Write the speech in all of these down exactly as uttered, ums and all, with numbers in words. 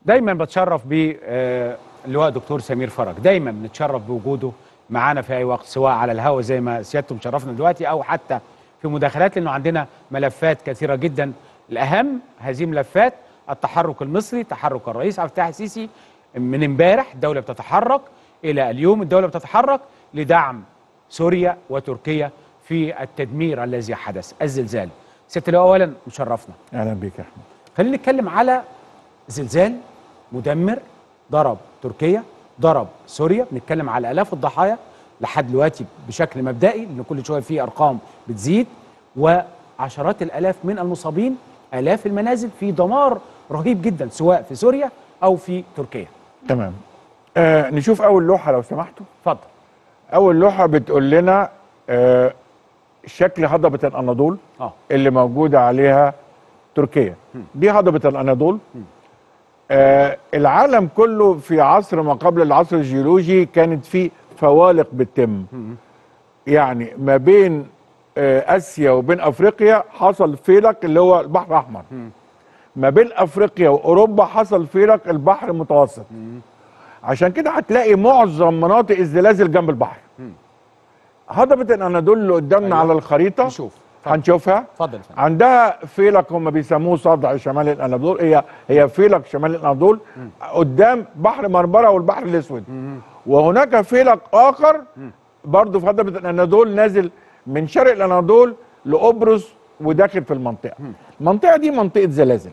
دايما بتشرف ب اللواء دكتور سمير فرج، دايما بنتشرف بوجوده معانا في اي وقت، سواء على الهواء زي ما سيادته مشرفنا دلوقتي او حتى في مداخلات، لانه عندنا ملفات كثيره جدا. الاهم هذه الملفات التحرك المصري، تحرك الرئيس عبد الفتاح السيسي. من امبارح الدوله بتتحرك الى اليوم الدوله بتتحرك لدعم سوريا وتركيا في التدمير الذي حدث، الزلزال. سياده اللواء اولا مشرفنا. اهلا بيك يا احمد. خلينا نتكلم على زلزال مدمر ضرب تركيا، ضرب سوريا، بنتكلم على الاف الضحايا لحد دلوقتي بشكل مبدئي، لان كل شويه في ارقام بتزيد، وعشرات الالاف من المصابين، الاف المنازل، في دمار رهيب جدا سواء في سوريا او في تركيا. تمام. آه نشوف اول لوحه لو سمحتوا. اتفضل. اول لوحه بتقول لنا آه شكل هضبه الاناضول اه اللي موجوده عليها تركيا. م. دي هضبه الاناضول. آه العالم كله في عصر ما قبل العصر الجيولوجي كانت فيه فوالق بتتم. م. يعني ما بين آه اسيا وبين افريقيا حصل فيلق اللي هو البحر الاحمر. م. ما بين افريقيا واوروبا حصل فيلق البحر المتوسط. م. عشان كده هتلاقي معظم مناطق الزلازل جنب البحر. م. هضبه الاناضول اللي قدامنا أيوة. على الخريطه نشوف. هنشوفها. اتفضل. عندها فيلق هم بيسموه صدع شمال الاناضول، هي هي فيلق شمال الاناضول قدام بحر مرمره والبحر الاسود. م. وهناك فيلق اخر برضه في هضبه الاناضول نازل من شرق الاناضول لقبرص وداخل في المنطقه. م. المنطقه دي منطقه زلازل.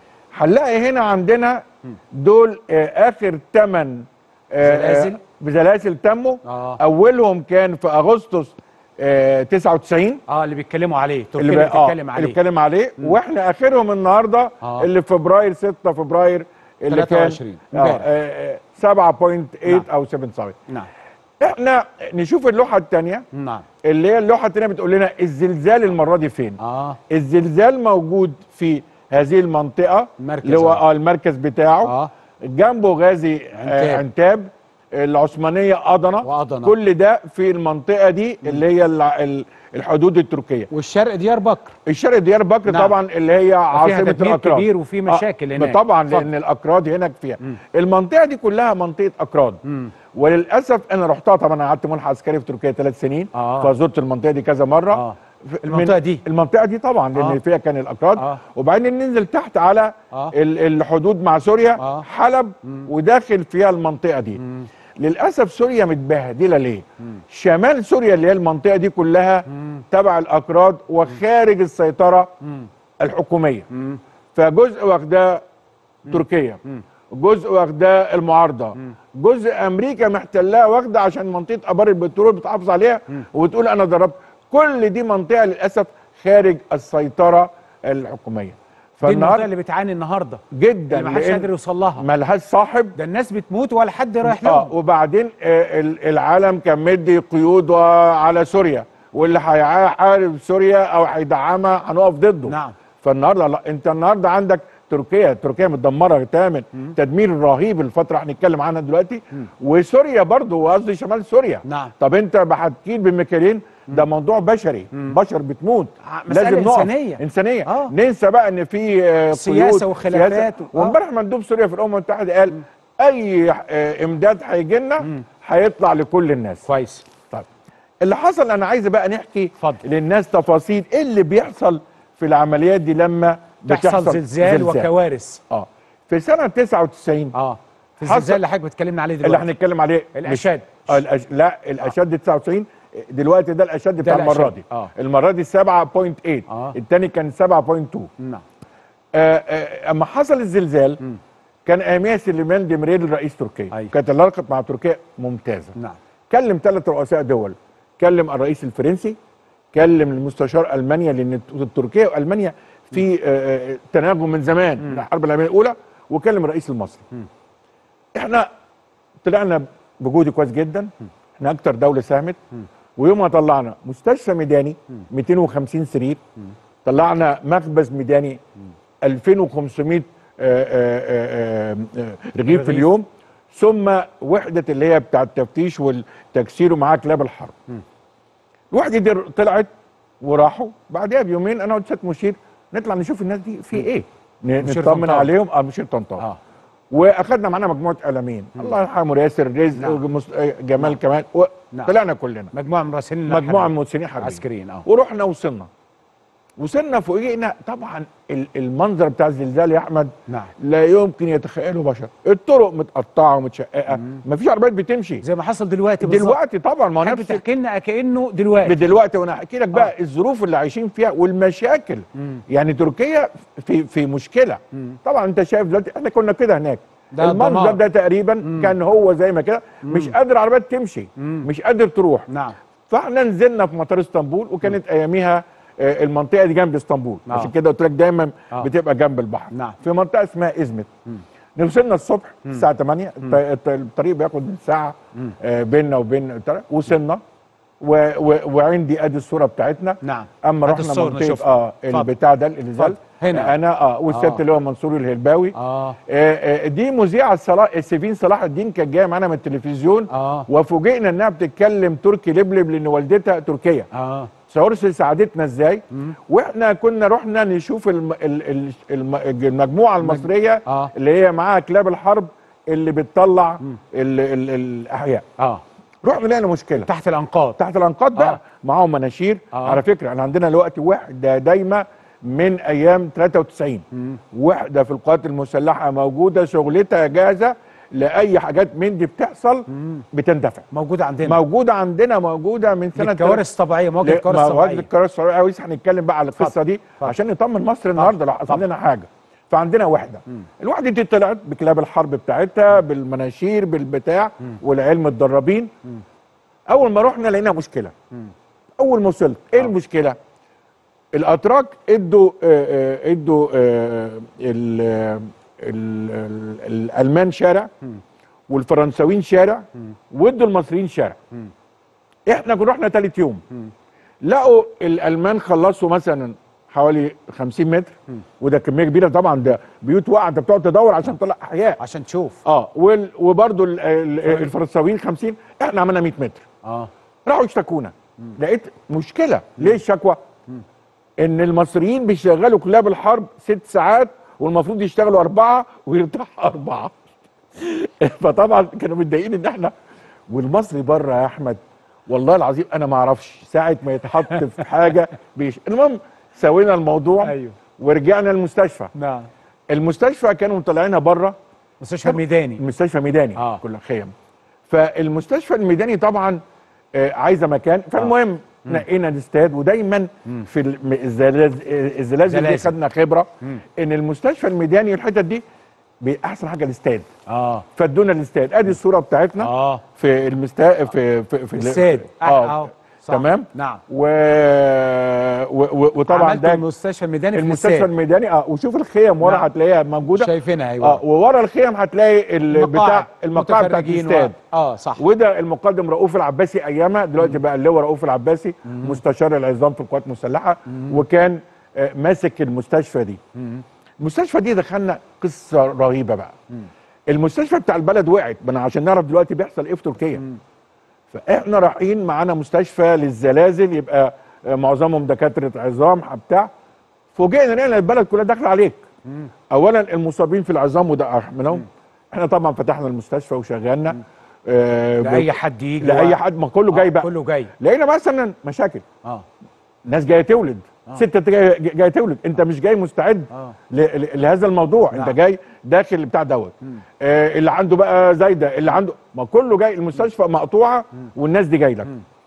هنلاقي هنا عندنا دول آه اخر ثمان آه زلازل بزلازل تموا. آه. اولهم كان في اغسطس آه تسعة وتسعين. اه اللي بيتكلموا عليه تركيا، اللي بتتكلم آه عليه اللي بيتكلم عليه. مم. واحنا اخرهم النهارده آه. اللي في فبراير ستة فبراير اللي ثلاثة وعشرين كان آه آه سبعة فاصلة ثمانية نعم. او سبعة فاصلة سبعة. نعم. احنا نشوف اللوحه الثانيه. نعم. اللي هي اللوحه الثانيه بتقول لنا الزلزال المره دي فين. اه الزلزال موجود في هذه المنطقه اللي هو اه المركز بتاعه. اه جنبه غازي عنتاب, آه عنتاب. العثمانيه قضنه وقضنة. كل ده في المنطقه دي م. اللي هي الحدود التركيه. والشرق ديار بكر. الشرق ديار بكر نعم. طبعا اللي هي عاصمه الاكراد كبير وفي مشاكل آه هناك طبعا فضل. لان الاكراد هناك فيها. م. المنطقه دي كلها منطقه اكراد. م. وللاسف انا رحتها طبعا، انا قعدت ملحق عسكري في تركيا ثلاث سنين. آه. فزرت المنطقه دي كذا مره. آه. المنطقه دي المنطقه دي طبعا لان آه. فيها كان الاكراد. آه. وبعدين ننزل تحت على آه. الحدود مع سوريا. آه. حلب. م. وداخل فيها المنطقه دي. م. للاسف سوريا متبهدله ليه؟ مم. شمال سوريا اللي هي المنطقه دي كلها مم. تبع الاكراد وخارج السيطره مم. الحكوميه. مم. فجزء واخداه تركيا، مم. جزء واخداه المعارضه، مم. جزء امريكا محتلاه واخده عشان منطقه ابار البترول بتحافظ عليها مم. وتقول انا ضربت. كل دي منطقه للاسف خارج السيطره الحكوميه. دي المنطقه اللي بتعاني النهارده جدا، اللي ما حدش قادر يوصل لها، ما لهاش صاحب، ده الناس بتموت ولا حد رايح لهم. اه وبعدين آه العالم كان مدي قيود على سوريا، واللي هيحارب سوريا او هيدعمها هنقف ضده. نعم. فالنهارده لا، انت النهارده عندك تركيا، تركيا متدمره تماما، تدمير رهيب الفتره هنتكلم عنها دلوقتي. مم. وسوريا برضو، قصدي شمال سوريا. نعم. طب انت هتكيل بمكيالين؟ ده موضوع بشري. مم. بشر بتموت، لازم نقف. انسانيه انسانيه آه. ننسى بقى ان في آه سياسه وخلافات. آه. وامبارح مندوب سوريا في الامم المتحده قال مم. اي آه امداد هيجي لنا هيطلع لكل الناس. كويس. طيب اللي حصل، انا عايز بقى نحكي فضل. للناس تفاصيل ايه اللي بيحصل في العمليات دي لما بتحصل زلزال, زلزال وكوارث. اه في سنه تسعة وتسعين اه في الزلزال اللي حضرتك بتكلمنا عليه دلوقتي، اللي هنتكلم عليه الاشاد. آه الأش... لا الاشاد آه. تسعة وتسعين دلوقتي ده الاشد بتاع المره دي. آه. المره دي سبعة فاصلة ثمانية. آه. الثاني كان سبعة فاصلة اتنين. نعم. آه آه اما حصل الزلزال م. كان اياميها سليمان ديميريل رئيس تركيا. أيوه. كانت العلاقه مع تركيا ممتازه. نعم. كلم ثلاث رؤساء دول، كلم الرئيس الفرنسي، كلم المستشار المانيا، لان تركيا والمانيا في آه تناغم من زمان م. من الحرب العالميه الاولى، وكلم الرئيس المصري. م. احنا طلعنا بجهد كويس جدا. م. احنا اكتر دوله ساهمت. م. ويومها طلعنا مستشفى ميداني مئتين وخمسين سرير، طلعنا مخبز ميداني ألفين وخمسمائة آآ آآ آآ رغيف في اليوم، ثم وحده اللي هي بتاع التفتيش والتكسير ومعاها كلاب الحرب. الوحده دي طلعت وراحوا بعدها بيومين، انا وسياده مشير نطلع نشوف الناس دي في ايه، نطمن عليهم. اه مشير طنطاوي. اه واخدنا معانا مجموعه اعلاميين، الله يرحمه ياسر رزق نعم. ومس- جمال نعم. كمان، نعم. وطلعنا كلنا مجموعه من مراسلين مجموعه من مراسلين حربيين عسكريين اه ورحنا وصلنا وصلنا فوجئنا طبعا ال- المنظر بتاع الزلزال يا احمد نعم لا يمكن يتخيله بشر، الطرق متقطعه ومتشققه، مفيش عربيات بتمشي زي ما حصل دلوقتي بالظبط. دلوقتي طبعا. ما هو حضرتك نفس بتحكي لنا كانه دلوقتي دلوقتي، وانا احكي لك بقى آه. الظروف اللي عايشين فيها والمشاكل. مم. يعني تركيا في في مشكله. مم. طبعا انت شايف دلوقتي احنا كنا كده هناك، ده المنظر دمار. ده تقريبا مم. كان هو زي ما كده، مش قادر عربيات تمشي، مم. مش قادر تروح. نعم فاحنا نزلنا في مطار اسطنبول، وكانت اياميها آه، المنطقه دي جنب اسطنبول، آه. عشان كده قلت لك دايما آه. بتبقى جنب البحر. نعم. في منطقه اسمها ازمت. وصلنا الصبح الساعه تمانية، الط- الط- الطريق بياخد ساعه آه، بيننا وبين الطريق. وصلنا و... و... وعندي ادي الصوره بتاعتنا. نعم. اما أدي رحنا الصور منطقه نشوفها. اه اتفضل. البتاع ده الانزال اتفضل. هنا. انا اه والست آه. اللي هو منصور الهلباوي. اه آه، آه، دي مذيعه صلاح سيفين صلاح الدين كانت جايه معانا من التلفزيون. اه وفوجئنا انها بتتكلم تركي لبلب لان والدتها تركيه. اه صورت ساعدتنا ازاي. واحنا كنا رحنا نشوف الم... ال... ال... الم... المجموعه المصريه آه. اللي هي معاها كلاب الحرب اللي بتطلع ال... ال... الاحياء. اه رحنا لقينا مشكله تحت الانقاض. تحت الانقاض بقى. آه. معاهم مناشير. آه. على فكره احنا عندنا دلوقتي وحده دايمه من ايام تلاتة وتسعين. وحده في القوات المسلحه موجوده شغلتها جاهزه لاي حاجات من دي بتحصل بتندفع. موجوده عندنا موجوده عندنا موجوده من سنه الكوارث الطبيعيه، مواجهه الكوارث مواجهه الطبيعيه. الكوارث الطبيعيه. قوي هنتكلم بقى على القصه اتفضل. دي اتفضل. عشان نطمن مصر النهارده لو حصل لنا حاجه. فعندنا وحده. الوحده دي طلعت بكلاب الحرب بتاعتها بالمناشير بالبتاع والعلم متدربين. اول ما رحنا لقينا مشكله. اول ما وصلت ايه المشكله؟ الاتراك ادوا آه، آه، ادوا آه، ال- ال- ال- الالمان شارع والفرنساويين شارع وادوا المصريين شارع. احنا كنا رحنا ثالث يوم لقوا الالمان خلصوا مثلا حوالي خمسين متر، وده كميه كبيره طبعا، ده بيوت واقعه انت بتقعد تدور عشان تطلع احياء. عشان تشوف. اه وال- وبرضه ال- ال- الفرنساويين خمسين، احنا عملنا مية متر. اه راحوا اشتكونا. لقيت مشكله. ليه الشكوى؟ ان المصريين بيشغلوا كلاب الحرب ست ساعات والمفروض يشتغلوا اربعه ويرتاحوا اربعه. فطبعا كانوا متضايقين ان احنا، والمصري بره يا احمد والله العظيم انا ما اعرفش ساعه ما يتحط في حاجه بيش. المهم سوينا الموضوع. ايوه. ورجعنا المستشفى. نعم. المستشفى كانوا مطلعينها بره. مستشفى ميداني. المستشفى ميداني آه. كلها خيم. فالمستشفى الميداني طبعا آه، عايزه مكان. فالمهم نقينا الاستاد. ودايما في الم- الزلاز- الزلازل دي زلازل. خدنا خبره ان المستشفى الميداني الحتت دي بي- احسن حاجه الاستاد. اه فادونا الاستاد. ادي الصوره بتاعتنا اه في المستا في في في ال- الساد. اه صح. تمام. نعم. و... و... و... وطبعا عملت ده المستشفى الميداني في المستشفى الساد. الميداني. اه وشوف الخيم ورا نعم. هتلاقيها موجوده. شايفينها ايوه. اه وورا الخيم هتلاقي ال- بتاع المقاعد بتاعت متفرجين الاستاد. و... اه صح. وده المقدم رؤوف العباسي ايامها، دلوقتي بقى اللواء رؤوف العباسي مستشار العظام في القوات المسلحه. وكان آه، ماسك المستشفى دي. المستشفى دي دخلنا قصه رهيبه بقى. المستشفى بتاع البلد وقعت، ما أنا عشان نعرف دلوقتي بيحصل ايه في تركيا. فاحنا رايحين معانا مستشفى للزلازل يبقى آه، معظمهم دكاتره عظام بتاع. فوجئنا لقينا البلد كلها داخله عليك. اولا المصابين في العظام وده منهم. احنا طبعا فتحنا المستشفى وشغلنا آه لاي حد يجي لاي و- حد، ما كله آه، جاي بقى. كله جاي. لقينا مثلا مشاكل. اه ناس جايه تولد. آه. ست جايه جايه تولد. انت مش جاي مستعد آه. ل- ل- لهذا الموضوع. نعم. انت جاي داخل بتاع دوت. آه اللي عنده بقى زايده، اللي عنده، ما كله جاي. المستشفى مقطوعه والناس دي جاي لك.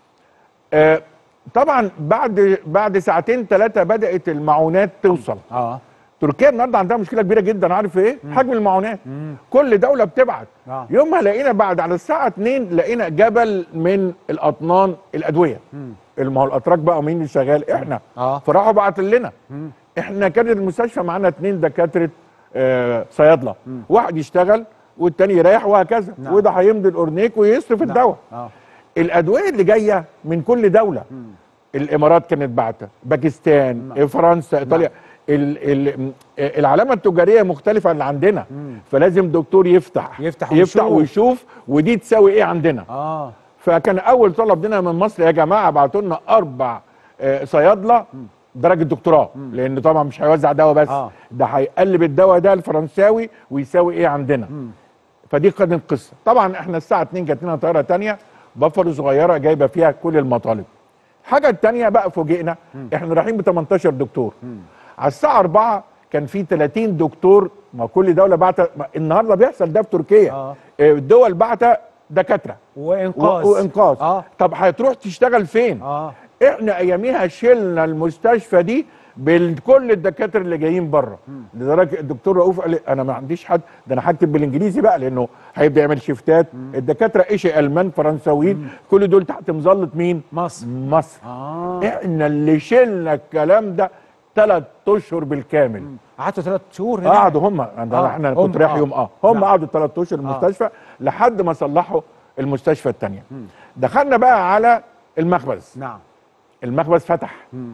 آه طبعا بعد بعد ساعتين ثلاثه بدات المعونات توصل. اه تركيا النهارده عندها مشكله كبيره جدا. عارف ايه؟ حجم المعونات. كل دوله بتبعت. آه. يومها لقينا بعد على الساعه اتنين لقينا جبل من الاطنان الادويه. ما هو الاتراك بقى مين اللي شغال؟ احنا. آه. فراحوا بعت لنا. احنا كانت المستشفى معانا اتنين دكاتره آه صيادله. واحد يشتغل والتاني يريح وهكذا. نعم. وده هيمضي الاورنيك ويصرف نعم. الدواء. اه الادويه اللي جايه من كل دوله. الامارات كانت بعتها، باكستان، نعم. فرنسا، ايطاليا. ال ال العلامه التجاريه مختلفه عن اللي عندنا. فلازم دكتور يفتح يفتح يفتح ويشوف. ويشوف ودي تساوي ايه عندنا. اه فكان اول طلب لنا من مصر يا جماعه ابعتوا لنا اربع آه، صيادله درجه دكتوراه، لان طبعا مش هيوزع دواء بس، آه. ده هيقلب الدواء ده الفرنساوي ويساوي ايه عندنا. مم. فدي كانت القصه. طبعا احنا الساعه اتنين جات لنا طياره ثانيه بافلو صغيره جايبه فيها كل المطالب. الحاجه الثانيه بقى فوجئنا، احنا رايحين ب تمنتاشر دكتور. مم. على الساعه اربعة كان في تلاتين دكتور، ما كل دوله بعت، النهارده بيحصل ده في تركيا. آه. الدول بعت دكاتره وانقاذ وانقاذ. آه. طب هتروح تشتغل فين؟ اه احنا اياميها شلنا المستشفى دي بكل الدكاتره اللي جايين بره، لدرجه الدكتور رؤوف قال لي انا ما عنديش حد، ده انا هكتب بالانجليزي بقى لانه هيبدا يعمل شيفتات. الدكاتره ايش المان فرنساويين، كل دول تحت مظله مين؟ مصر. مصر. آه. احنا اللي شلنا الكلام ده ثلاث اشهر بالكامل. قعدوا ثلاث شهور هنا؟ قعدوا هم آه. احنا كنت رايح يوم اه هم قعدوا ثلاث اشهر المستشفى آه. لحد ما صلحوا المستشفى الثانيه. دخلنا بقى على المخبز. نعم. المخبز فتح.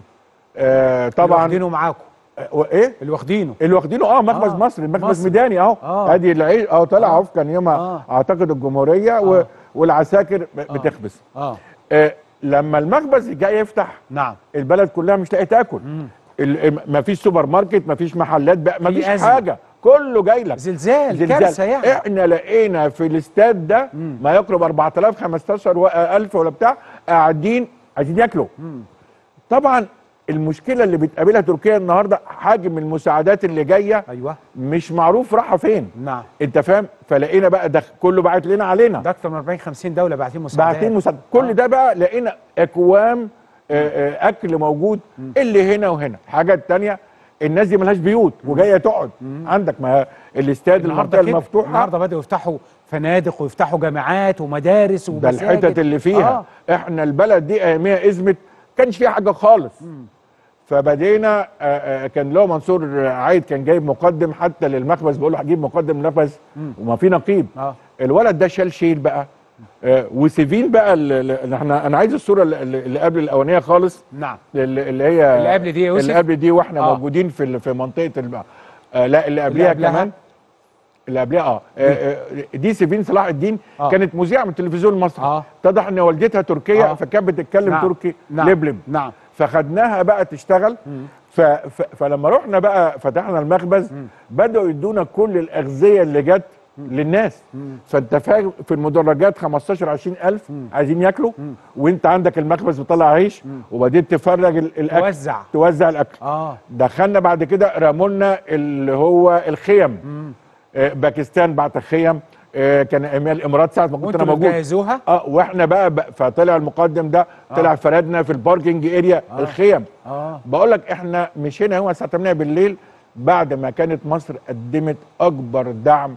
آه طبعا اللي واخدينه معاكم. آه ايه؟ اللي واخدينه اللي واخدينه اه مخبز آه. مصر، المخبز مصر. ميداني اهو. آه. ادي العيش اهو طلع اهو. آه. كان يومها آه. اعتقد الجمهوريه آه. والعساكر آه. بتخبز. آه. آه لما المخبز جاي يفتح، نعم، البلد كلها مش لاقي تاكل. ما فيش سوبر ماركت، ما فيش محلات بقى، ما فيش حاجه، كله جاي لك. زلزال, زلزال. كارثه يعني. احنا لقينا في الاستاد ده مم. ما يقرب اربعة الاف خمستاشر الف ولا بتاع قاعدين عايزين ياكلوا. مم. طبعا المشكله اللي بتقابلها تركيا النهارده حجم المساعدات اللي جايه ايوه مش معروف رايحه فين. نعم انت فاهم؟ فلقينا بقى ده كله باعت لنا علينا، ده اكتر من اربعين خمسين دوله باعتين مساعدات باعتين مساعدات. كل آه. ده بقى لقينا اكوام آآ آآ اكل موجود مم. اللي هنا وهنا. حاجه تانية، الناس دي ملهاش بيوت وجايه تقعد. مم. عندك ما الاستاد المنطقه المفتوحه النهارده بداوا يفتحوا فنادق ويفتحوا جامعات ومدارس ومساجد. ده الحتت اللي فيها آه. احنا البلد دي اياميها ازمت كانش فيها حاجه خالص. مم. فبدينا آآ كان له منصور عايد كان جايب مقدم حتى للمخبز، بيقول له هجيب مقدم للمخبز وما في نقيب. آه. الولد ده شال شيل بقى آه وسيفين بقى اللي احنا، انا عايز الصوره اللي قبل الاولانيه خالص. نعم. اللي هي اللي قبل دي يا يوسف، اللي قبل دي واحنا آه. موجودين في في منطقه الب... آه لا اللي قبلها كمان، اللي قبلها اه, آه دي سيفين صلاح الدين. آه. كانت مذيعه من التلفزيون المصري. اه اتضح ان والدتها تركيه. آه. فكانت بتتكلم نعم. تركي نعم. لبلب. نعم. فخدناها بقى تشتغل. ف... ف... فلما رحنا بقى فتحنا المخبز مم. بدأوا يدونا كل الأغذية اللي جت للناس. مم. فانت فاهم في المدرجات خمستاشر عشرين الف مم. عايزين ياكلوا. مم. وانت عندك المخبز بتطلع عيش وبعدين تفرج الاكل، توزع توزع الاكل. اه دخلنا بعد كده رمولنا اللي هو الخيم. آه باكستان بعت خيم. آه كان ايام الامارات ساعه ما كنت انا موجود جهزوها. اه واحنا بقى, بقى فطلع المقدم ده آه. طلع فردنا في الباركنج اريا. آه. الخيم. اه بقول لك احنا مشينا هو الساعه تمانية بالليل بعد ما كانت مصر قدمت اكبر دعم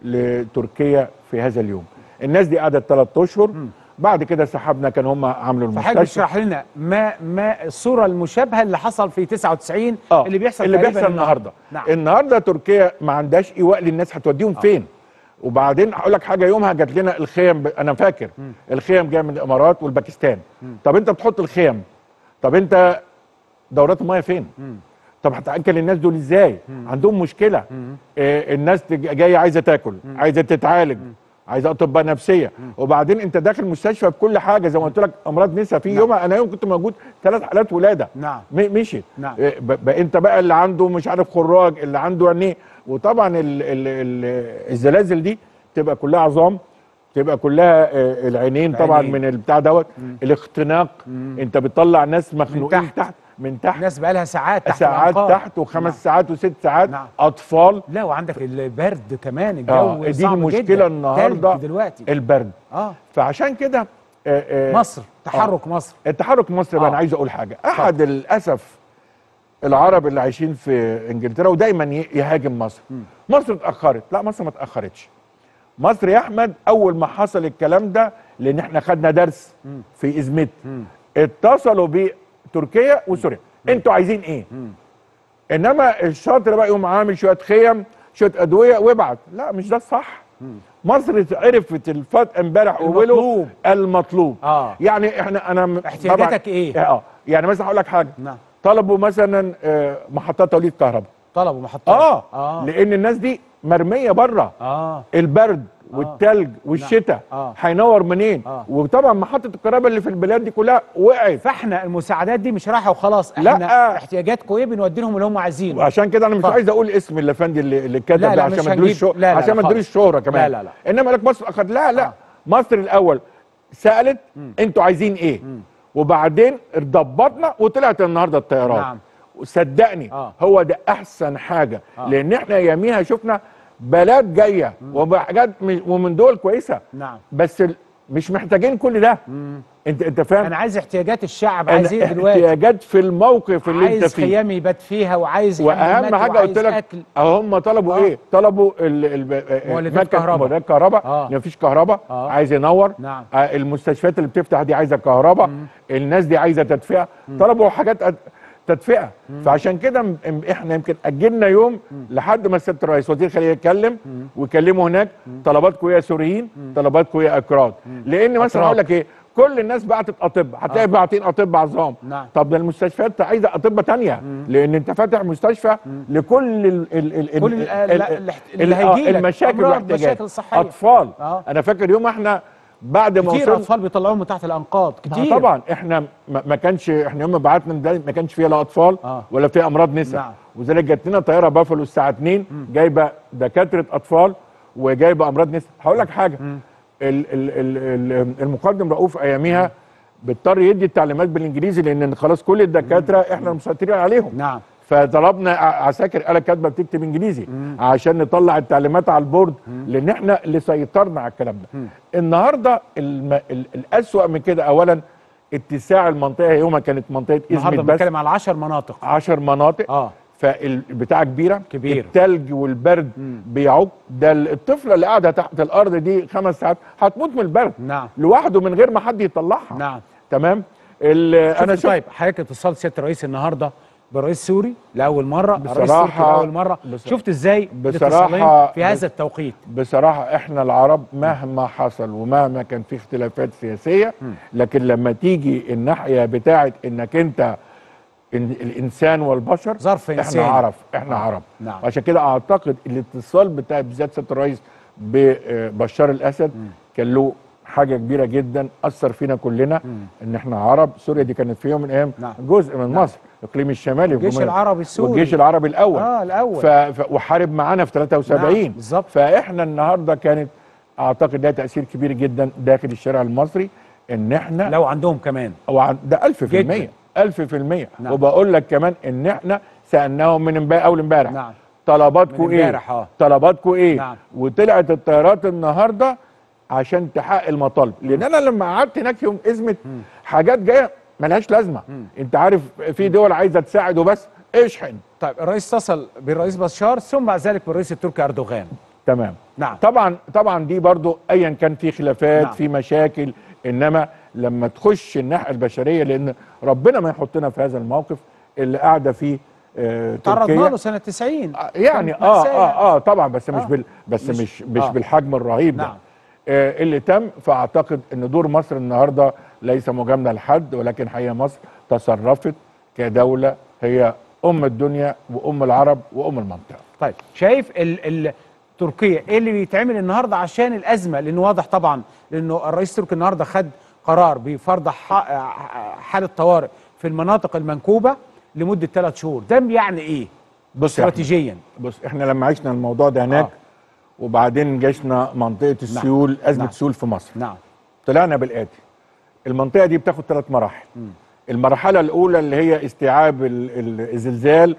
لتركيا في هذا اليوم. الناس دي قعدت ثلاث اشهر. بعد كده سحبنا، كان هم عملوا المستشفى. فحضرتك اشرح لنا ما ما الصوره المشابهه اللي حصل في تسعة وتسعين آه. اللي بيحصل اللي بيحصل النهارده. نعم. النهارده تركيا ما عندهاش ايواء للناس، هتوديهم آه. فين؟ وبعدين هقول لك حاجه، يومها جات لنا الخيم ب... انا فاكر م. الخيم جايه من الامارات والباكستان. م. طب انت بتحط الخيم، طب انت دورات الميه فين؟ م. طب هتاكل الناس دول ازاي؟ مم. عندهم مشكله. آه الناس جايه عايزه تاكل، مم. عايزه تتعالج، مم. عايزه اطباء نفسيه. مم. وبعدين انت داخل مستشفى بكل حاجه زي ما قلت لك، امراض نساء في. نعم. يومها انا يوم كنت موجود ثلاث حالات ولاده. نعم. مشي. نعم. آه بقى انت بقى اللي عنده مش عارف خراج، اللي عنده عينيه. وطبعا ال ال ال الزلازل دي تبقى كلها عظام، تبقى كلها آه العينين طبعا من البتاع دوت. الاختناق. مم. انت بتطلع ناس مخنوقين تحت. تحت من تحت، ناس بقى لها ساعات تحت ساعات تحت وخمس نعم. ساعات وست ساعات. نعم. اطفال. لا وعندك البرد كمان، الجو آه. دي المشكله النهارده دلوقتي البرد. اه فعشان كده آه آه مصر تحرك آه. مصر التحرك مصر. آه. انا عايز اقول حاجه، احد للاسف العرب اللي عايشين في انجلترا ودايما يهاجم مصر. م. مصر اتاخرت. لا مصر ما اتاخرتش. مصر يا احمد اول ما حصل الكلام ده، لان احنا خدنا درس م. في ازمت، م. اتصلوا ب تركيا وسوريا. مم. انتوا عايزين ايه؟ مم. انما الشاطر بقى يقوم عامل شويه خيم شويه ادويه وابعت. لا مش ده الصح. مم. مصر عرفت الفات امبارح المطلوب المطلوب. اه يعني احنا انا احتياجاتك ايه؟ اه يعني مثلا هقول لك حاجه. نعم. طلبوا مثلا محطات توليد كهرباء. طلبوا محطات آه. اه لان الناس دي مرميه بره. اه البرد والتلج والشتاء آه. هينور منين؟ آه. وطبعا محطه الكهرباء اللي في البلاد دي كلها وقعت. فاحنا المساعدات دي مش رايحه وخلاص، لا. احنا احتياجاتكم ايه بنودي لهم اللي هم عايزينه. وعشان كده انا مش طب. عايز اقول اسم الافندي اللي اللي كتب لا، ده لا، عشان مش ما ادلوش هنجيب- شو... لا، لا، عشان ما لا، ادلوش خالص. شهره كمان. لا، لا، لا. انما لك مصر اخد لا لا آه. مصر الاول سالت انتوا عايزين ايه؟ وبعدين ضبطنا وطلعت النهارده الطيارات. نعم. صدقني آه. هو ده احسن حاجه. آه. لان احنا ياميها شفنا بلاد جايه وحاجات م- ومن دول كويسه. نعم. بس ال- مش محتاجين كل ده. انت انت فاهم؟ انا عايز احتياجات الشعب، أنا عايز ايه دلوقتي؟ احتياجات في الموقف اللي انت عايز فيه. خيام يبات فيها، وعايز واهم حمامات، حاجه وعايز قلت لك اكل. اهو هم طلبوا آه. ايه؟ طلبوا ال ال مولدات مكن- كهرباء. مولدات كهرباء. آه. مفيش كهرباء. آه. عايز ينور. نعم. آه المستشفيات اللي بتفتح دي عايزه كهرباء. الناس دي عايزه تدفئه. طلبوا حاجات أد- تدفئه. فعشان كده م- م- احنا يمكن اجلنا يوم لحد ما سياده الرئيس وزير الخارجيه يتكلم ويكلموا هناك. طلباتكم يا سوريين، طلباتكم يا اكراد. لان مثلا أتراك. هقول لك ايه؟ كل الناس بعتت اطباء، هتلاقي آه. باعتين اطباء عظام. نعم. طب ده المستشفيات عايزه اطباء تانية. لان انت فاتح مستشفى لكل ال ال ال كل ال- ال- ال- اللي ال- آه، هيجي لك المشاكل أمراض، والاحتياجات. مشاكل صحية. اطفال. آه. انا فاكر يوم احنا بعد ما كتير وصلنا اطفال بيطلعوهم من تحت الانقاض آه كتير. طبعا احنا ما ما كانش احنا يوم ما بعتنا ده ما كانش فيها لا اطفال آه. ولا فيها امراض نساء. نعم. وذلك جات لنا طياره بافلو الساعه اتنين جايبه دكاتره اطفال وجايبه امراض نساء. هقول لك حاجه. ال ال ال ال المقدم رؤوف اياميها بيضطر يدي التعليمات بالانجليزي لان خلاص كل الدكاتره احنا مسيطرين عليهم. نعم. فطلبنا ع- عساكر آلة كاتبه بتكتب انجليزي عشان نطلع التعليمات على البورد لان احنا اللي سيطرنا على الكلام ده. النهارده الم... ال- الاسوأ من كده اولا اتساع المنطقه. يومها كانت منطقه النهارده ازمه بس بنتكلم على عشر مناطق. عشر مناطق. اه فالبتاع كبيره كبير. التلج والبرد بيعوق. ده الطفله اللي قاعده تحت الارض دي خمس ساعات هتموت من البرد نعم. لوحده من غير ما حد يطلعها. نعم. تمام. ال- انا انا شفت طيب حضرتك اتصال سياده الرئيس النهارده بالرئيس السوري لاول مره، الرئيس بصراحة- التركي لاول مره. بص- شفت ازاي بصراحة الاتصالين في بص- هذا التوقيت؟ بصراحة احنا العرب مهما حصل ومهما كان في اختلافات سياسية لكن لما تيجي الناحية بتاعت انك انت إن الانسان والبشر ظرف احنا إنساني. عرب احنا آه. عرب. نعم. عشان كده اعتقد الاتصال بتاع بالذات سيادة الرئيس ببشار الاسد كان له حاجة كبيرة جدا اثر فينا كلنا ان احنا عرب. سوريا دي كانت في يوم من الايام نعم. جزء من نعم. مصر الاقليم الشمالي الجيش وجمهورية- العربي السوري. والجيش العربي الاول. اه الاول. ف... ف... وحارب معانا في ثلاثة وسبعين. نعم، بالظبط. فاحنا النهارده كانت اعتقد لها تاثير كبير جدا داخل الشارع المصري ان احنا لو عندهم كمان. أو عن- ده ألف في جداً. المية ألف في المية. نعم. وبقول لك كمان ان احنا سالناهم من امبارح اول امبارح نعم. طلباتكم من ايه؟ امبارح، آه. طلباتكم ايه؟ نعم. وطلعت الطيارات النهارده عشان تحقق المطالب. لان انا لما قعدت هناك يوم ازمه حاجات جايه ملهاش لازمه. انت عارف في دول عايزه تساعد وبس اشحن. طيب الرئيس اتصل بالرئيس بشار ثم بعد ذلك بالرئيس التركي اردوغان. تمام. نعم. طبعا طبعا دي برضو ايا كان في خلافات نعم. في مشاكل انما لما تخش الناحيه البشريه لان ربنا ما يحطنا في هذا الموقف اللي قاعده فيه آه تعرضنا تركيا. له سنه تسعين. آه، يعني كانت اه مأساة اه اه طبعا بس مش آه. بال بس مش- مش مش آه. بالحجم الرهيب ده. نعم. آه اللي تم. فاعتقد ان دور مصر النهارده ليس مجامله لحد ولكن حقيقه مصر تصرفت كدوله هي ام الدنيا وام العرب وام المنطقه. طيب شايف ال ال تركيا ايه اللي بيتعمل النهارده عشان الازمه؟ لانه واضح طبعا لانه الرئيس التركي النهارده خد قرار بفرض ح- حاله طوارئ في المناطق المنكوبه لمده ثلاث شهور. ده يعني ايه؟ بص يا أحمد، استراتيجيا. بص احنا لما عشنا الموضوع ده هناك آه. وبعدين جيشنا منطقه السيول ازمه نعم. سيول في مصر. نعم. طلعنا بالاتي. المنطقه دي بتاخد ثلاث مراحل. المرحله الاولى اللي هي استيعاب ال- ال- الزلزال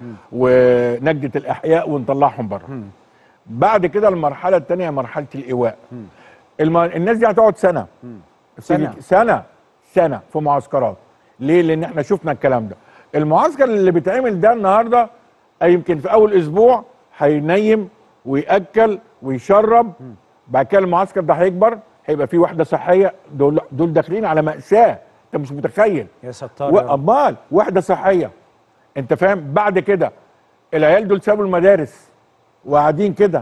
ونجده الاحياء ونطلعهم بره. بعد كده المرحله الثانيه مرحله الايواء. الم... الناس دي هتقعد سنه. سنة. سنه سنه في معسكرات. ليه؟ لان احنا شفنا الكلام ده. المعسكر اللي بيتعمل ده النهارده يمكن في اول اسبوع هينيم وياكل ويشرب. بعد كده المعسكر ده هيكبر هيبقى فيه وحده صحيه. دول دول داخلين على ماساه انت مش متخيل. يا ستار يا رب. وامال وحده صحيه انت فاهم. بعد كده العيال دول سابوا المدارس وقاعدين كده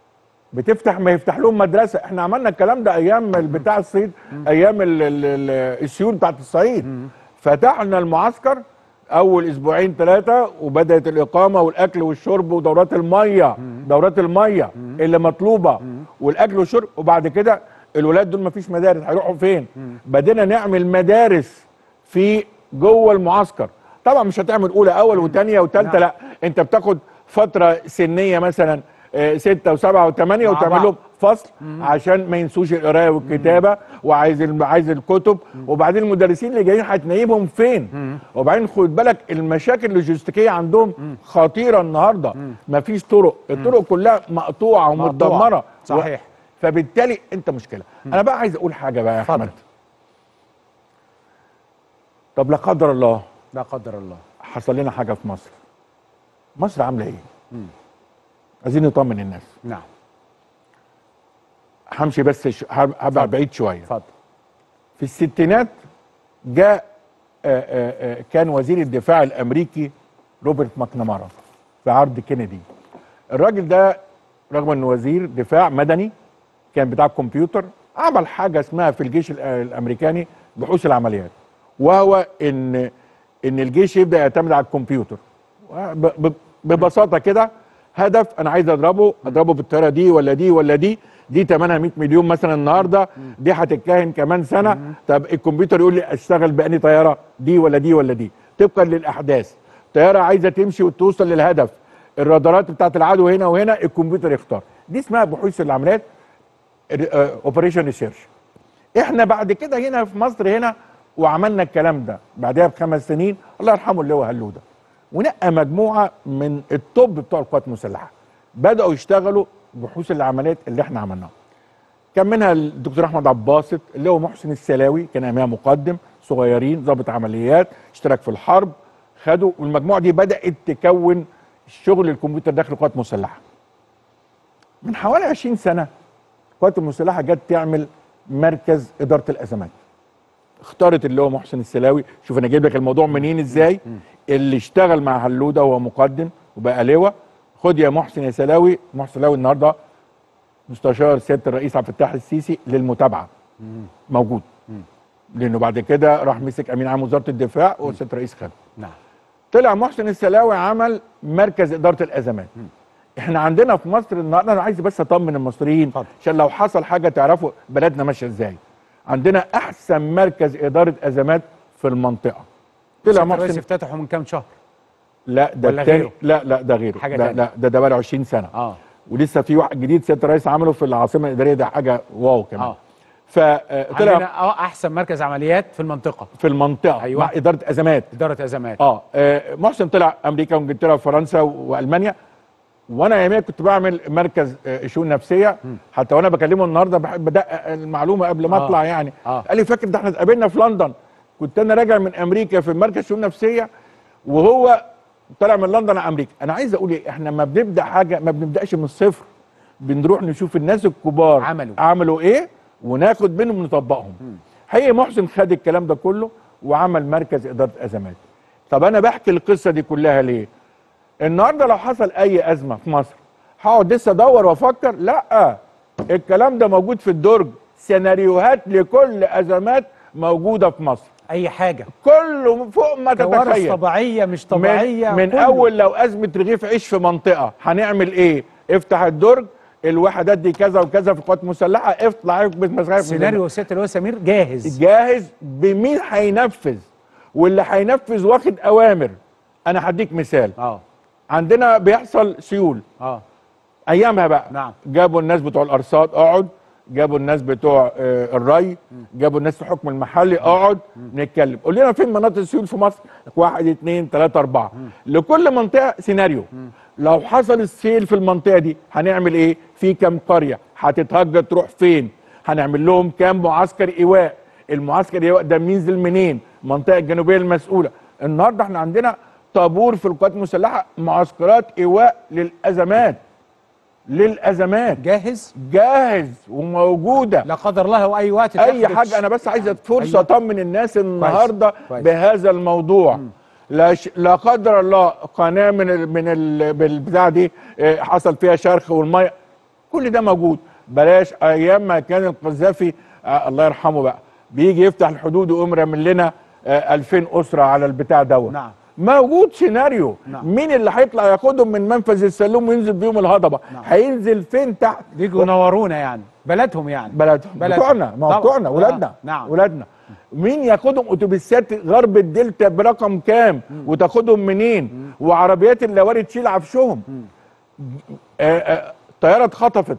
بتفتح ما يفتح لهم مدرسه. احنا عملنا الكلام ده ايام بتاع الصعيد ايام ال- ال- ال- السيول بتاعت الصعيد. فتحنا المعسكر اول اسبوعين ثلاثه وبدات الاقامه والاكل والشرب ودورات الميه دورات الميه اللي مطلوبه والاكل والشرب، وبعد كده الولاد دول مفيش مدارس، هيروحوا فين؟ بدينا نعمل مدارس في جوه المعسكر. طبعا مش هتعمل اولى اول وثانيه وثالثه، لا انت بتاخد فتره سنيه مثلا آه، ستة وسبعة وثمانية وتعمل لهم فصل عشان ما ينسوش القرايه والكتابه، وعايز الم- عايز الكتب. وبعدين المدرسين اللي جايين هتنيبهم فين؟ وبعدين خد بالك المشاكل اللوجستيكيه عندهم خطيره النهارده، مفيش طرق، الطرق كلها مقطوعه ومتدمره. صحيح. و- فبالتالي انت مشكله. انا بقى عايز اقول حاجه بقى يا اتفضل. احمد. طب لا قدر الله لا قدر الله حصل لنا حاجه في مصر، مصر عامله ايه؟ عايزين نطمن الناس. نعم. همشي بس ش- هب- هبقى بعيد شويه. اتفضل. في الستينات جاء آآ آآ كان وزير الدفاع الامريكي روبرت ماكنامارا في عرض كينيدي. الراجل ده رغم انه وزير دفاع مدني كان بتاع الكمبيوتر، عمل حاجه اسمها في الجيش الأ- الامريكاني بحوث العمليات، وهو ان ان الجيش يبدا يعتمد على الكمبيوتر. ب- ب- ببساطه كده، هدف انا عايز اضربه اضربه بالطياره دي ولا دي ولا دي، دي ثمنها مية مليون مثلا النهارده، دي هتتكهن كمان سنه. طب الكمبيوتر يقول لي اشتغل بأني طياره، دي ولا دي ولا دي، طبقا للاحداث. طياره عايزه تمشي وتوصل للهدف، الرادارات بتاعت العدو هنا وهنا، الكمبيوتر يختار. دي اسمها بحوث العمليات، اوبريشن ريسيرش. احنا بعد كده هنا في مصر هنا وعملنا الكلام ده بعدها بخمس سنين، الله يرحمه اللي هو هلوده، ونقى مجموعه من الطب بتوع القوات المسلحه بداوا يشتغلوا بحوث العمليات اللي احنا عملناها. كان منها الدكتور احمد عباسط، اللي هو محسن السلاوي كان ايامها مقدم صغيرين ضابط عمليات اشترك في الحرب، خدوا، والمجموعه دي بدات تكون شغل الكمبيوتر داخل القوات المسلحه. من حوالي عشرين سنه القوات المسلحه جت تعمل مركز اداره الازمات. اختارت اللي هو محسن السلاوي. شوف انا جايب لك الموضوع منين ازاي، اللي اشتغل مع هلوده وهو مقدم وبقى لواء. خد يا محسن يا سلاوي. محسن سلاوي النهارده مستشار سياده الرئيس عبد الفتاح السيسي للمتابعه، موجود، لانه بعد كده راح مسك امين عام وزاره الدفاع وسياده الرئيس خده. نعم. طلع محسن السلاوي عمل مركز اداره الازمات. احنا عندنا في مصر النهارده، انا عايز بس اطمن المصريين اتفضل. عشان لو حصل حاجه تعرفوا بلدنا ماشيه ازاي. عندنا احسن مركز اداره ازمات في المنطقه. طلع سيادة الرئيس محسن، افتتحه من كام شهر؟ لا ده ولا التاني، غيره؟ لا لا ده غيره، حاجة لا تانية. لا ده ده بقى له عشرين سنه. اه ولسه في واحد جديد سياده الرئيس عمله في العاصمه الاداريه، ده حاجه واو كمان. اه فطلع عندنا اه احسن مركز عمليات في المنطقه، في المنطقه أيوة. مع اداره ازمات. اداره ازمات. اه آه، محسن طلع امريكا وانجلترا وفرنسا والمانيا، وانا اياميها كنت بعمل مركز آه، شؤون نفسيه. حتى وانا بكلمه النهارده بحب ادقق المعلومه قبل ما آه. اطلع يعني. آه. قال لي فاكر ده احنا اتقابلنا في لندن، كنت انا راجع من امريكا في مركز شؤون نفسيه وهو طلع من لندن على امريكا. انا عايز اقول ايه، احنا ما بنبدا حاجه ما بنبداش من الصفر، بنروح نشوف الناس الكبار عملوا. عملوا ايه وناخد منهم نطبقهم. حقيقي محسن خد الكلام ده كله وعمل مركز اداره ازمات. طب انا بحكي القصه دي كلها ليه؟ النهارده لو حصل اي ازمه في مصر هقعد لسه ادور وافكر؟ لا، الكلام ده موجود في الدرج، سيناريوهات لكل ازمات موجوده في مصر، اي حاجه، كله فوق ما كوارث تتخيل. طبيعيه مش طبيعيه، من, من كله. اول لو ازمه رغيف عيش في منطقه هنعمل ايه؟ افتح الدرج، الوحدات دي كذا وكذا في القوات المسلحه، اطلع بس سيناريو سياده اللواء سمير جاهز جاهز. بمين هينفذ؟ واللي هينفذ واخد اوامر. انا هديك مثال. اه عندنا بيحصل سيول اه ايامها بقى. نعم. جابوا الناس بتوع الارصاد اقعد، جابوا الناس بتوع آه الري، جابوا الناس في الحكم المحلي اقعد، نتكلم قول لنا فين مناطق السيول في مصر؟ واحد اتنين تلاته اربعه. لكل منطقه سيناريو. لو حصل السيل في المنطقه دي هنعمل ايه؟ في كام قريه هتتهجر تروح فين؟ هنعمل لهم كام معسكر ايواء؟ المعسكر الايواء ده بينزل منين؟ المنطقه الجنوبيه المسؤوله. النهارده احنا عندنا طابور في القوات المسلحه معسكرات ايواء للازمات. للازمات جاهز جاهز وموجوده. لا قدر الله واي وقت اي تاخد حاجه. انا بس عايز فرصه أيوة. اطمن الناس النهارده كويس. كويس. بهذا الموضوع. مم. لا ش... لا قدر الله قناه من ال... من ال... بالبتاع دي اه حصل فيها شرخ والميه، كل ده موجود. بلاش ايام ما كان القذافي اه الله يرحمه بقى بيجي يفتح الحدود ويقوم رامل لنا اه ألفين اسره على البتاع دوت. نعم. موجود سيناريو. نعم. مين اللي هيطلع ياخدهم من منفذ السلوم وينزل بيهم الهضبه؟ نعم. هينزل فين تحت؟ بيجوا ينورونا يعني بلدهم يعني بلدهم بلدهم. بتوعنا، ما هو طبعاً. بتوعنا آه. ولادنا. نعم. ولادنا. مين ياخدهم اتوبيسات غرب الدلتا برقم كام وتاخدهم منين؟ وعربيات اللواري تشيل عفشهم. آه، آه، طياره اتخطفت.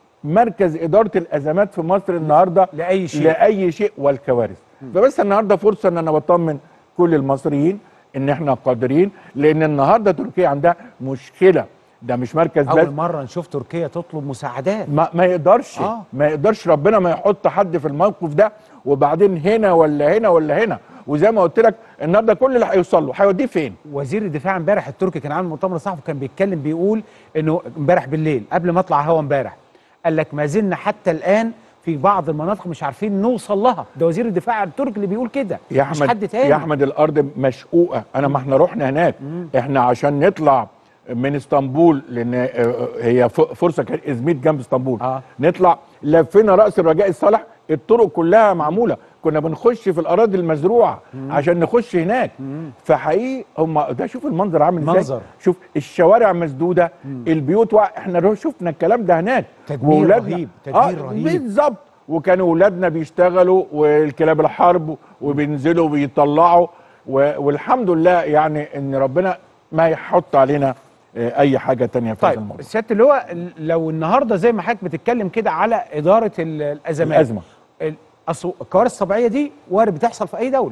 مركز اداره الازمات في مصر النهارده لاي شيء لاي شيء والكوارث. فبس النهارده فرصه ان انا بطمن كل المصريين ان احنا قادرين، لان النهارده تركيا عندها مشكله. ده مش مركز بس، اول مره نشوف تركيا تطلب مساعدات. ما, ما يقدرش آه. ما يقدرش ربنا ما يحط حد في الموقف ده وبعدين هنا ولا هنا ولا هنا. وزي ما قلت لك النهارده كل اللي هيوصل له هيوديه فين؟ وزير الدفاع امبارح التركي كان عامل مؤتمر صحفي وكان بيتكلم بيقول انه امبارح بالليل قبل ما اطلع هوا امبارح قال لك ما زلنا حتى الان في بعض المناطق مش عارفين نوصل لها. ده وزير الدفاع التركي اللي بيقول كده، يا مش احمد حد تاني. يا احمد الارض مشقوقه. انا ما احنا رحنا هناك. مم. احنا عشان نطلع من اسطنبول، لان هي فرصه كانت ازميت جنب اسطنبول. آه. نطلع لفينا راس الرجاء الصالح، الطرق كلها معموله، كنا بنخش في الاراضي المزروعه مم. عشان نخش هناك. مم. فحقيقي هم ده، شوف المنظر عامل ازاي. منظر. شوف الشوارع مسدوده، مم. البيوت وع... احنا شفنا الكلام ده هناك. تدمير رهيب، تدمير آه رهيب بالظبط. وكانوا اولادنا بيشتغلوا والكلاب الحرب وبينزلوا وبيطلعوا، والحمد لله يعني ان ربنا ما يحط علينا اي حاجه تانية في طيب هذا الموضوع. سياده اللواء، لو النهارده زي ما حضرتك بتتكلم كده على اداره الازمات، الازمه الكوارث الطبيعيه دي وارد بتحصل في اي دوله.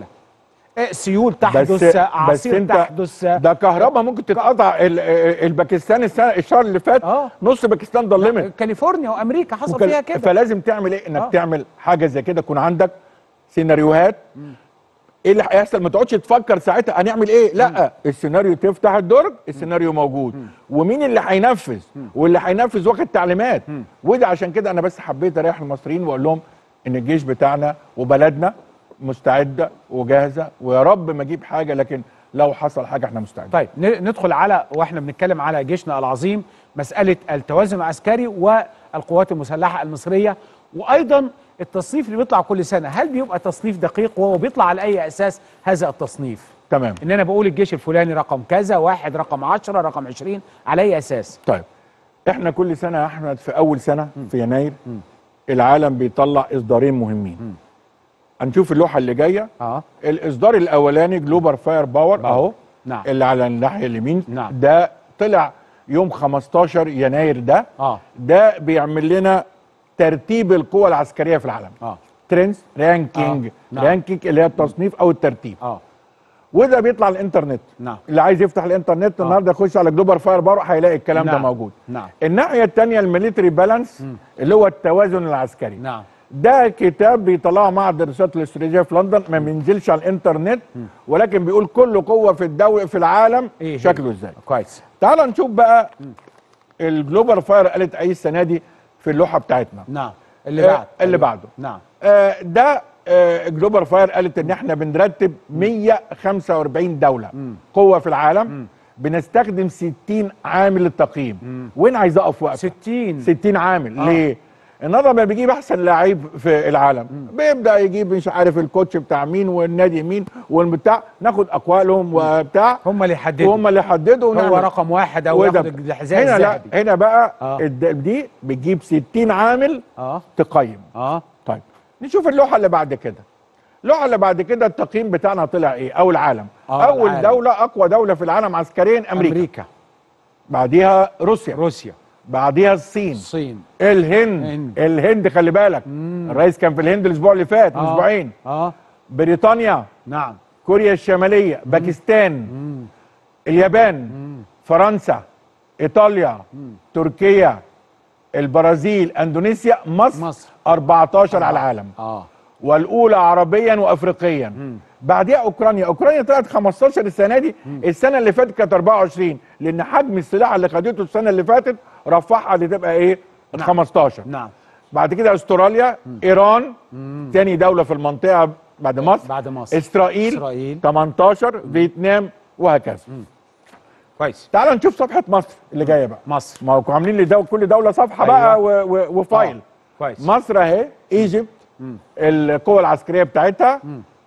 سيول تحدث، اعاصير تحدث، ده كهرباء ممكن تتقطع. الباكستان السنه الشهر اللي فات آه. نص باكستان ضلمت. كاليفورنيا وامريكا حصل وكال... فيها كده. فلازم تعمل ايه؟ انك آه. تعمل حاجه زي كده، يكون عندك سيناريوهات. مم. ايه اللي هيحصل؟ ما تقعدش تفكر ساعتها هنعمل ايه، لا. مم. السيناريو تفتح الدرج، السيناريو موجود. مم. ومين اللي هينفذ؟ واللي هينفذ واخد تعليمات. مم. وده عشان كده انا بس حبيت اريح المصريين واقول لهم ان الجيش بتاعنا وبلدنا مستعده وجاهزه، ويا رب ما اجيب حاجه، لكن لو حصل حاجه احنا مستعدين. طيب ندخل على، واحنا بنتكلم على جيشنا العظيم، مساله التوازن العسكري والقوات المسلحه المصريه، وايضا التصنيف اللي بيطلع كل سنه، هل بيبقى تصنيف دقيق وهو بيطلع على اي اساس هذا التصنيف؟ تمام. ان انا بقول الجيش الفلاني رقم كذا، واحد رقم عشرة رقم عشرين، على اي اساس؟ طيب احنا كل سنه يا احمد في اول سنه م. في يناير م. العالم بيطلع اصدارين مهمين. م. هنشوف اللوحه اللي جايه. اه الاصدار الاولاني جلوبال فاير باور اهو. نعم. اللي على الناحيه اليمين. نعم. ده طلع يوم خمستاشر يناير ده. اه ده بيعمل لنا ترتيب القوى العسكريه في العالم. اه ترندز رانكينج. آه. نعم. رانكينج اللي هي التصنيف او الترتيب. اه وده بيطلع على الانترنت. نعم. اللي عايز يفتح الانترنت آه. النهارده يخش على جلوبال فاير باور هيلاقي الكلام. نعم. ده موجود. نعم. الناحيه الثانيه الميليتري بالانس اللي هو التوازن العسكري. نعم. ده كتاب بيطلعه معهد الدراسات الاستراتيجيه في لندن، ما بينزلش على الانترنت، ولكن بيقول كل قوه في الدولة في العالم إيه شكله ازاي. كويس. تعال نشوف بقى الجلوبال فاير قالت ايه السنه دي في اللوحه بتاعتنا. نعم. اللي بعد آه اللي بعده. نعم. آه ده آه جلوبال فاير قالت ان احنا بنرتب مية وخمسة واربعين دوله م. قوه في العالم. م. بنستخدم ستين عامل للتقييم. وين عايز اقف وقفه؟ ستين ستين عامل. آه. ليه؟ النهارده لما بيجيب احسن لعيب في العالم مم. بيبدا يجيب مش عارف الكوتش بتاع مين والنادي مين والبتاع، ناخد اقوالهم وبتاع، هم اللي يحددوا هم اللي يحددوا هو رقم واحد او ياخد الحذاء الذهبي. هنا الذهبي. لا، هنا بقى آه. دي بتجيب ستين عامل اه تقيم. اه طيب نشوف اللوحه اللي بعد كده. اللوحه اللي بعد كده التقييم بتاعنا طلع ايه؟ او العالم. آه اول العالم. دوله اقوى دوله في العالم عسكريا امريكا. امريكا. بعديها روسيا. روسيا. بعديها الصين. الصين. الهند. هند. الهند خلي بالك. مم. الرئيس كان في الهند الاسبوع اللي فات. آه. اسبوعين. اه بريطانيا. نعم. كوريا الشماليه. مم. باكستان. مم. اليابان. مم. فرنسا. ايطاليا. مم. تركيا. البرازيل. اندونيسيا. مصر. مصر. اربعتاشر آه. على العالم. اه والاولى عربيا وافريقيا. مم. بعديها اوكرانيا. اوكرانيا طلعت خمستاشر السنه دي. مم. السنه اللي فاتت كانت اربعة وعشرين، لان حجم السلاح اللي خدته السنه اللي فاتت رفعها لتبقى ايه؟ نعم. خمستاشر. نعم. بعد كده استراليا. مم. ايران. مم. تاني دوله في المنطقه بعد مصر. بعد مصر. اسرائيل. اسرائيل. تمنتاشر. مم. فيتنام وهكذا. مم. كويس. تعال نشوف صفحه مصر اللي جايه بقى. مصر. ما هو عاملين لدو كل دوله صفحه. أيوة. بقى و و وفايل. آه. كويس. مصر اهي. ايجيبت. القوة العسكرية بتاعتها. مم.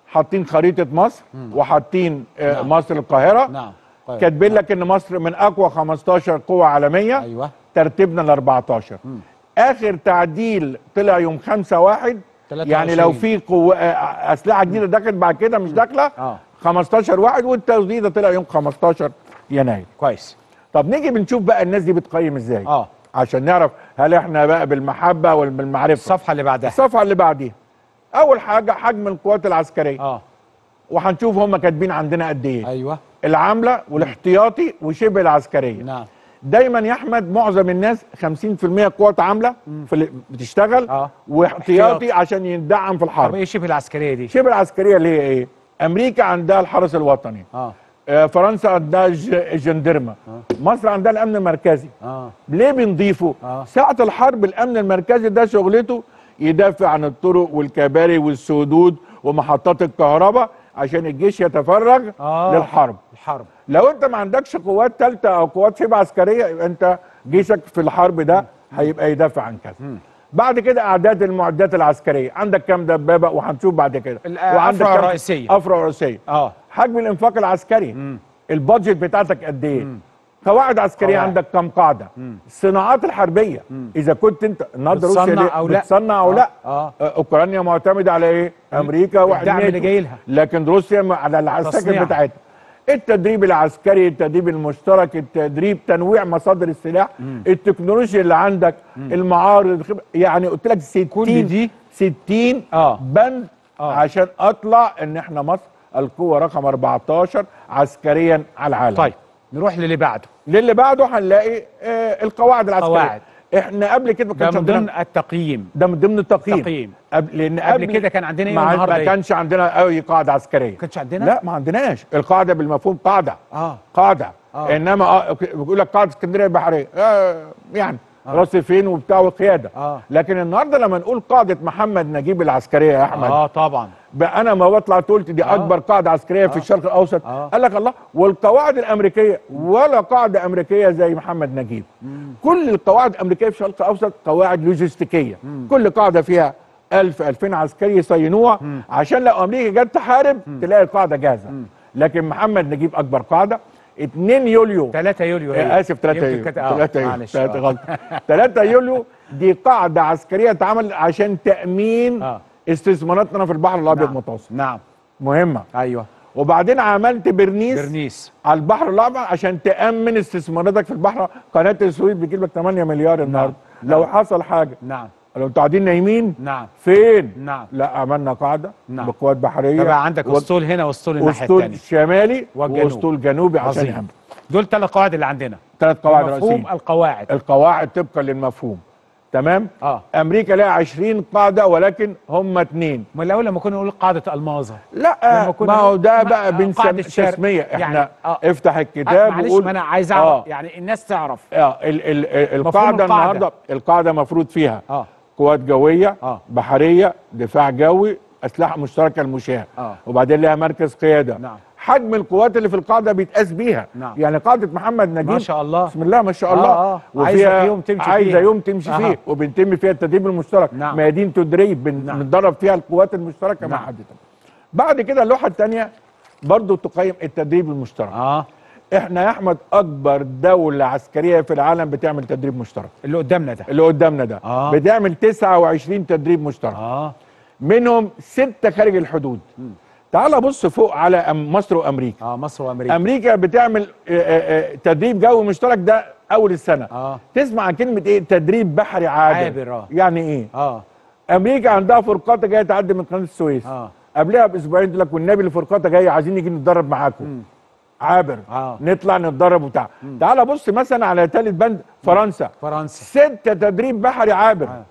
حاطين خريطه مصر وحاطين آه نعم. مصر القاهره. نعم. طيب. كاتبين لك ان مصر من اقوى خمستاشر قوه عالميه. ايوه. ترتيبنا ال اربعتاشر. مم. اخر تعديل طلع يوم خمسة واحد. تلاتة يعني لو وعشرين. في قوة آه، اسلحه جديده دخلت بعد كده مش داخله اه خمستاشر واحد، والتجديد طلع يوم خمستاشر يناير. كويس. طب نيجي بنشوف بقى الناس دي بتقيم ازاي اه عشان نعرف هل احنا بقى بالمحبه ولا بالمعرفه. الصفحه اللي بعدها. الصفحه اللي بعديها اول حاجه حجم القوات العسكريه. اه وهنشوف هم كاتبين عندنا قد ايه. ايوه. العامله والاحتياطي وشبه العسكريه. نعم. دايما يا احمد معظم الناس خمسين في المية قوات عامله في اللي بتشتغل اه واحتياطي احتياطي. عشان يدعم في طب الحرب. ايه شبه العسكريه دي؟ شبه العسكريه اللي هي ايه؟ امريكا عندها الحرس الوطني. اه آه فرنسا عندها الج- الجندرمه. آه. مصر عندها الامن المركزي. اه ليه بنضيفه؟ آه. ساعة الحرب الأمن المركزي ده شغلته يدافع عن الطرق والكباري والسدود ومحطات الكهرباء عشان الجيش يتفرغ آه. للحرب. الحرب. لو أنت ما عندكش قوات ثالثة أو قوات شبه عسكرية يبقى أنت جيشك في الحرب ده هيبقى يدافع عن كذا. بعد كده أعداد المعدات العسكرية، عندك كام دبابة وهنشوف بعد كده. الأفرع كام الرئيسية. أفرع رئيسية. اه حجم الإنفاق العسكري. مم. البادجت بتاعتك قد ايه؟ قواعد عسكريه قواعد. عندك كام قاعده؟ مم. الصناعات الحربيه. مم. اذا كنت انت النهارده روسيا بتصنع ليه؟ أو لا. بتصنع او آه. لا. اه آه، اوكرانيا معتمده على ايه؟ امريكا واحد الدعم اللي ناتو. جاي لها. لكن روسيا م- على العساكر تصنيع. بتاعتها. التدريب العسكري، التدريب المشترك، التدريب، تنويع مصادر السلاح، مم. التكنولوجيا اللي عندك، المعارض، الخب- يعني قلت لك ستين كل دي ستين آه. بند آه. عشان اطلع ان احنا مصر القوه رقم اربعتاشر عسكريا على العالم. طيب نروح للي بعده. للي بعده هنلاقي آه القواعد العسكريه. قواعد. احنا قبل كده ما ده كانش من عندنا ضمن التقييم. ده من ضمن التقييم. تقييم. قبل لان قبل قبل كده كان عندنا ايه ما, والنهارده ما ايه؟ كانش عندنا اي قاعده عسكريه. ما كانش عندنا؟ لا ما عندناش. القاعده بالمفهوم قاعده اه قاعده آه. انما اه بيقول لك قاعده اسكندريه البحريه آه يعني آه. راس فين وبتاع وقياده. اه لكن النهارده لما نقول قاعده محمد نجيب العسكريه يا احمد اه طبعا. بقى انا ما بطلع قلت دي آه. اكبر قاعده عسكريه في آه. الشرق الاوسط. آه. قال لك الله، والقواعد الامريكيه ولا قاعده امريكيه زي محمد نجيب. مم. كل القواعد الامريكيه في الشرق الاوسط قواعد لوجستيكيه. مم. كل قاعده فيها ألف ألفين عسكري يصينوها مم. عشان لو امريكا جت تحارب مم. تلاقي القاعده جاهزه. مم. لكن محمد نجيب اكبر قاعده. اتنين يوليو تلاتة يوليو هي. آه، اسف تلاتة يمكن يوليو كانت- آه، تلاتة يوليو معلش، تلاتة آه. غلط. تلاتة يوليو دي قاعده عسكريه اتعمل عشان تامين اه استثماراتنا في البحر الابيض نعم. المتوسط. نعم مهمه. ايوه. وبعدين عملت برنيس, برنيس على البحر الابيض عشان تامن استثماراتك في البحر. قناه السويس بتجيب لك تمانية مليار النهارده. نعم. لو نعم. حصل حاجه نعم لو انتوا قاعدين نايمين نعم فين؟ نعم. لا عملنا قاعده نعم. بقوات بحريه. طبعا عندك و- اسطول هنا واسطول الناحيه واسطول الثانيه. شمالي والجنوب. واسطول جنوبي عشان عظيم. يهم. دول ثلاث قواعد اللي عندنا. ثلاث قواعد مفهوم رئيسيه. القواعد. القواعد طبقا للمفهوم. تمام؟ اه امريكا لها عشرين قاعده ولكن هم اثنين. ما الاول لما كنا نقول قاعده الماظه. لا لما كنا ما هو ده ما- بقى آه، بنسمي قاعدة الشرق. تسميه. احنا يعني آه. افتح آه الكتاب معلش وقول ما انا عايز اعرف آه. يعني الناس تعرف. اه ال ال ال القاعده القاعدة. النهارده القاعده مفروض فيها اه قوات جويه اه بحريه دفاع جوي اسلحه مشتركه المشاه اه وبعدين لها مركز قياده. نعم حجم القوات اللي في القاعده بيتقاس بيها. نعم. يعني قاعده محمد نجيب ما شاء الله. بسم الله ما شاء الله آه آه. عايزة يوم تمشي عايزه فيها. يوم تمشي آه. فيه وبنتم فيها التدريب المشترك. نعم. ميادين تدريب بن- نعم. بندرب فيها القوات المشتركه مع نعم. حد تاني. بعد كده اللوحه الثانيه برضو تقيم التدريب المشترك. اه احنا يا احمد اكبر دوله عسكريه في العالم بتعمل تدريب مشترك. اللي قدامنا ده. اللي قدامنا ده آه. بتعمل تسعة وعشرين تدريب مشترك. اه منهم ستة خارج الحدود. مم. تعال بص فوق على أم- مصر وامريكا. اه مصر وامريكا. امريكا بتعمل آه، آه، آه، تدريب جوي مشترك ده اول السنه. اه تسمع عن كلمه ايه؟ تدريب بحري عابر. عابر اه يعني ايه؟ اه امريكا عندها فرقاطه جايه تعدي من قناه السويس. اه قبلها باسبوعين تقول لك والنبي الفرقاطه جايه عايزين نيجي نتدرب معاكم. مم. عابر. اه نطلع نتدرب وبتاع. مم. تعال بص مثلا على ثالث بند فرنسا. فرنسا. ستة تدريب بحري عابر. آه.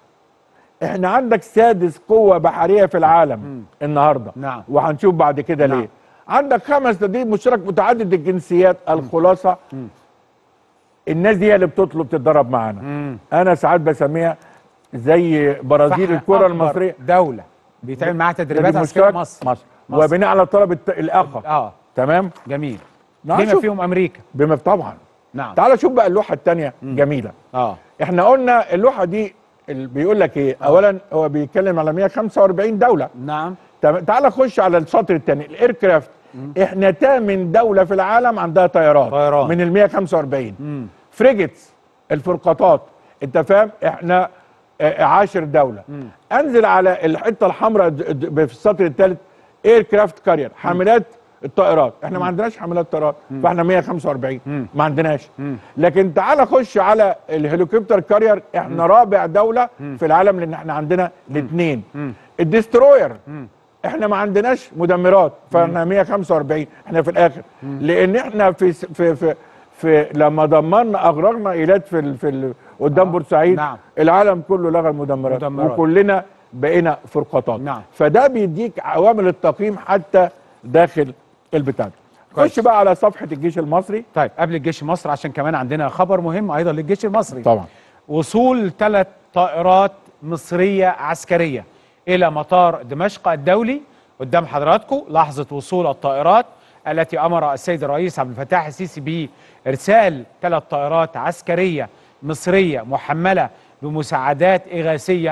احنا عندك سادس قوة بحرية في العالم مم. النهاردة. نعم. وهنشوف بعد كده نعم. ليه. عندك خمس تدريب مشترك متعدد الجنسيات. الخلاصة مم. الناس دي هي اللي بتطلب تتدرب معانا. مم. انا ساعات بسميها زي برازيل فإحنا الكرة أكبر المصرية. دولة بيتعمل معاها تدريبات تدريب عسكرية مشترك مصر. مصر. مصر. وبناء على طلب الت- الآخر. اه تمام. جميل. نعم، بما شوف. فيهم امريكا. بما طبعا. نعم. تعال شوف بقى اللوحة الثانية مم. جميلة. اه احنا قلنا اللوحة دي اللي بيقول لك ايه؟ آه. اولا هو بيتكلم على مية وخمسة وأربعين دولة. نعم تم- تعال خش على السطر الثاني، الاير كرافت. احنا تامن دوله في العالم عندها طيران طيران. من ال مية وخمسة وأربعين. فريجتس، الفرقاطات، انت فاهم، احنا آه، عاشر دوله. انزل على الحته الحمراء د- د- في السطر الثالث، اير كرافت كارير، حاملات الطائرات. احنا ما عندناش حاملات طائرات، فاحنا مية وخمسة وأربعين ما عندناش. لكن تعال خش على الهليكوبتر كارير، احنا رابع دوله في العالم لان احنا عندنا الاثنين. الدستروير احنا ما عندناش مدمرات، فاحنا مية وخمسة وأربعين احنا في الاخر، لان احنا في س- في في, في لما دمرنا اغرقنا ايلات في ال في ال قدام آه. بورسعيد. نعم. العالم كله لغى المدمرات، مدمرات. وكلنا بقينا فرقاطات. نعم. فده بيديك عوامل التقييم حتى داخل البتاع. كويس. خش بقى على صفحه الجيش المصري. طيب قبل الجيش المصري، عشان كمان عندنا خبر مهم ايضا للجيش المصري. طبعا وصول ثلاث طائرات مصريه عسكريه الى مطار دمشق الدولي. قدام حضراتكم لحظه وصول الطائرات التي امر السيد الرئيس عبد الفتاح السيسي بارسال ثلاث طائرات عسكريه مصريه محمله بمساعدات اغاثيه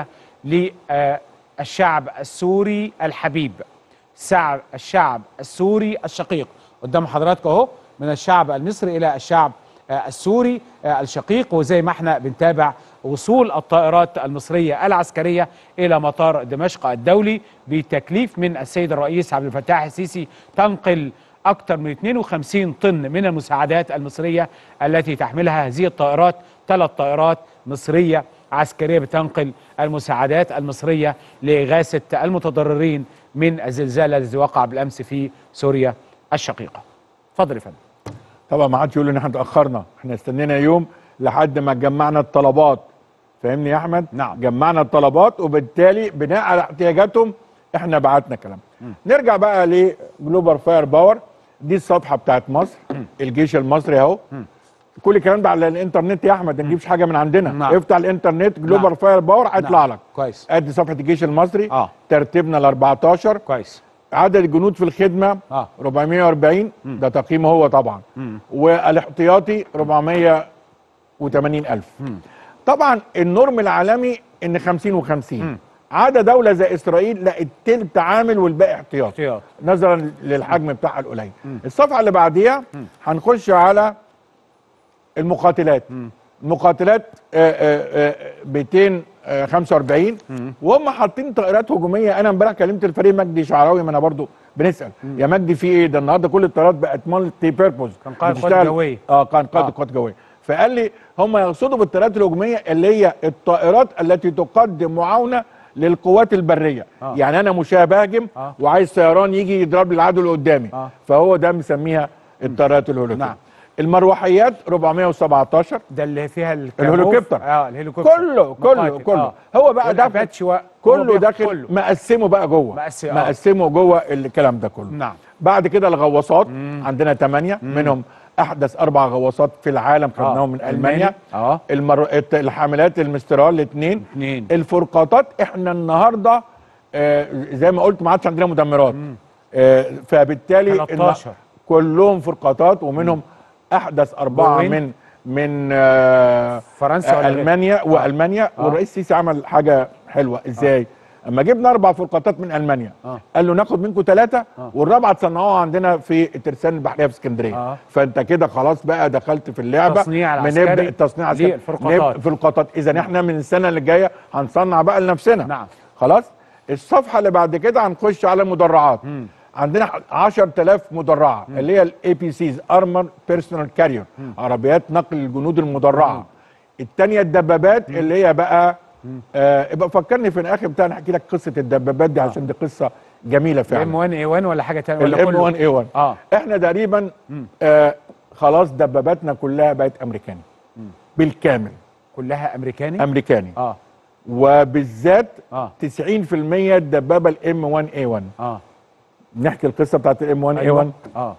للشعب السوري الحبيب، الشعب الشعب السوري الشقيق. قدام حضراتكم اهو، من الشعب المصري الى الشعب آه، السوري آه، الشقيق. وزي ما احنا بنتابع وصول الطائرات المصريه العسكريه الى مطار دمشق الدولي بتكليف من السيد الرئيس عبد الفتاح السيسي، تنقل اكثر من اثنين وخمسين طن من المساعدات المصريه التي تحملها هذه الطائرات. ثلاث طائرات مصريه عسكريه بتنقل المساعدات المصريه لاغاثه المتضررين من الزلزال الذي وقع بالامس في سوريا الشقيقه. اتفضل يا فندم. طبعا ما حدش يقول ان احنا اتاخرنا، احنا استنينا يوم لحد ما جمعنا الطلبات. فاهمني يا احمد؟ نعم. جمعنا الطلبات، وبالتالي بناء على احتياجاتهم احنا بعتنا كلام. نرجع بقى لجلوبال فاير باور، دي الصفحه بتاعت مصر. الجيش المصري اهو. كل الكلام ده على الانترنت يا احمد، ما نجيبش حاجه من عندنا. نعم. افتح الانترنت جلوبال نعم. فاير باور هيطلع نعم. لك. كويس. ادي صفحه الجيش المصري. اه ترتيبنا ال أربعتاشر. كويس. عدد الجنود في الخدمه اه أربعمية وأربعين، ده تقييمه هو طبعا. مم. والاحتياطي أربعمية وتمانين ألف. طبعا النورم العالمي ان خمسين وخمسين. عدا دوله زي اسرائيل لا، التلت عامل والباقي احتياطي، احتياط. نظرا للحجم بتاعها القليل. الصفحه اللي بعديها هنخش على المقاتلات. المقاتلات آه، آه، آه، ميتين وخمسة وأربعين، وهم حاطين طائرات هجوميه. انا امبارح كلمت الفريق مجدي شعراوي، ما انا برضو بنسال يا مجدي في ايه ده النهارده، كل الطائرات بقت مالتي بيربوز، كان قائد بتشتغل- قوات جوية. اه كان قائد آه. القوات الجويه. فقال لي هم يقصدوا بالطائرات الهجوميه اللي هي الطائرات التي تقدم معاونه للقوات البريه. آه. يعني انا مشاه بهجم آه. وعايز طيران يجي يضرب لي العدو اللي قدامي. آه. فهو ده مسميها الطائرات الهليكوبتر. نعم. المروحيات أربعمية وسبعتاشر. ده اللي فيها الكابوف. الهليكوبتر. اه الهليكوبتر كله كله مقاتل. كله آه. هو بقى ده والأباتشي و- هو كله بياخد داخل كله. مقسمه بقى جوه، مقسم- آه. مقسمه جوه الكلام ده كله. نعم. بعد كده الغواصات عندنا ثمانية، منهم احدث اربع غواصات في العالم خدناهم آه. من المانيا. اه المر... الت- الحاملات المسترال الاثنين. اثنين. الفرقاطات احنا النهارده آه زي ما قلت ما عادش عندنا مدمرات. آه فبالتالي تلتاشر. الن- كلهم فرقاطات، ومنهم احدث اربعه وين؟ من من آه فرنسا ولا غير؟ المانيا والمانيا. آه. والرئيس السيسي عمل حاجه حلوه ازاي؟ اما جبنا اربع فرقاطات من المانيا، آه. قال له ناخد منكم ثلاثه آه. والرابعه تصنعوها عندنا في الترسانه البحريه في اسكندريه. آه. فانت كده خلاص بقى دخلت في اللعبه. التصنيع العسكري بنبدا التصنيع العسكري للفرقاطات. نب- فرقاطات. اذا احنا من السنه اللي جايه هنصنع بقى لنفسنا. نعم. خلاص. الصفحه اللي بعد كده هنخش على المدرعات. عندنا عشرة آلاف مدرعه اللي هي الاي بي سيز، ارمر بيرسونال كارير، عربيات نقل الجنود المدرعه. الثانيه الدبابات اللي هي بقى آه ابقى فكرني في الاخر بتاع نحكي لك قصه الدبابات دي عشان دي قصه جميله فعلا. ام واحد اي واحد ولا حاجه ثانيه ولا الام كله؟ واحد اي واحد. اه احنا تقريبا آه خلاص دباباتنا كلها بقت امريكاني بالكامل. كلها امريكاني. امريكاني. اه وبالذات اه تسعين في المية الدبابه الام واحد اي واحد. اه نحكي القصه بتاعت الام واحد اي ايوه واحد. اه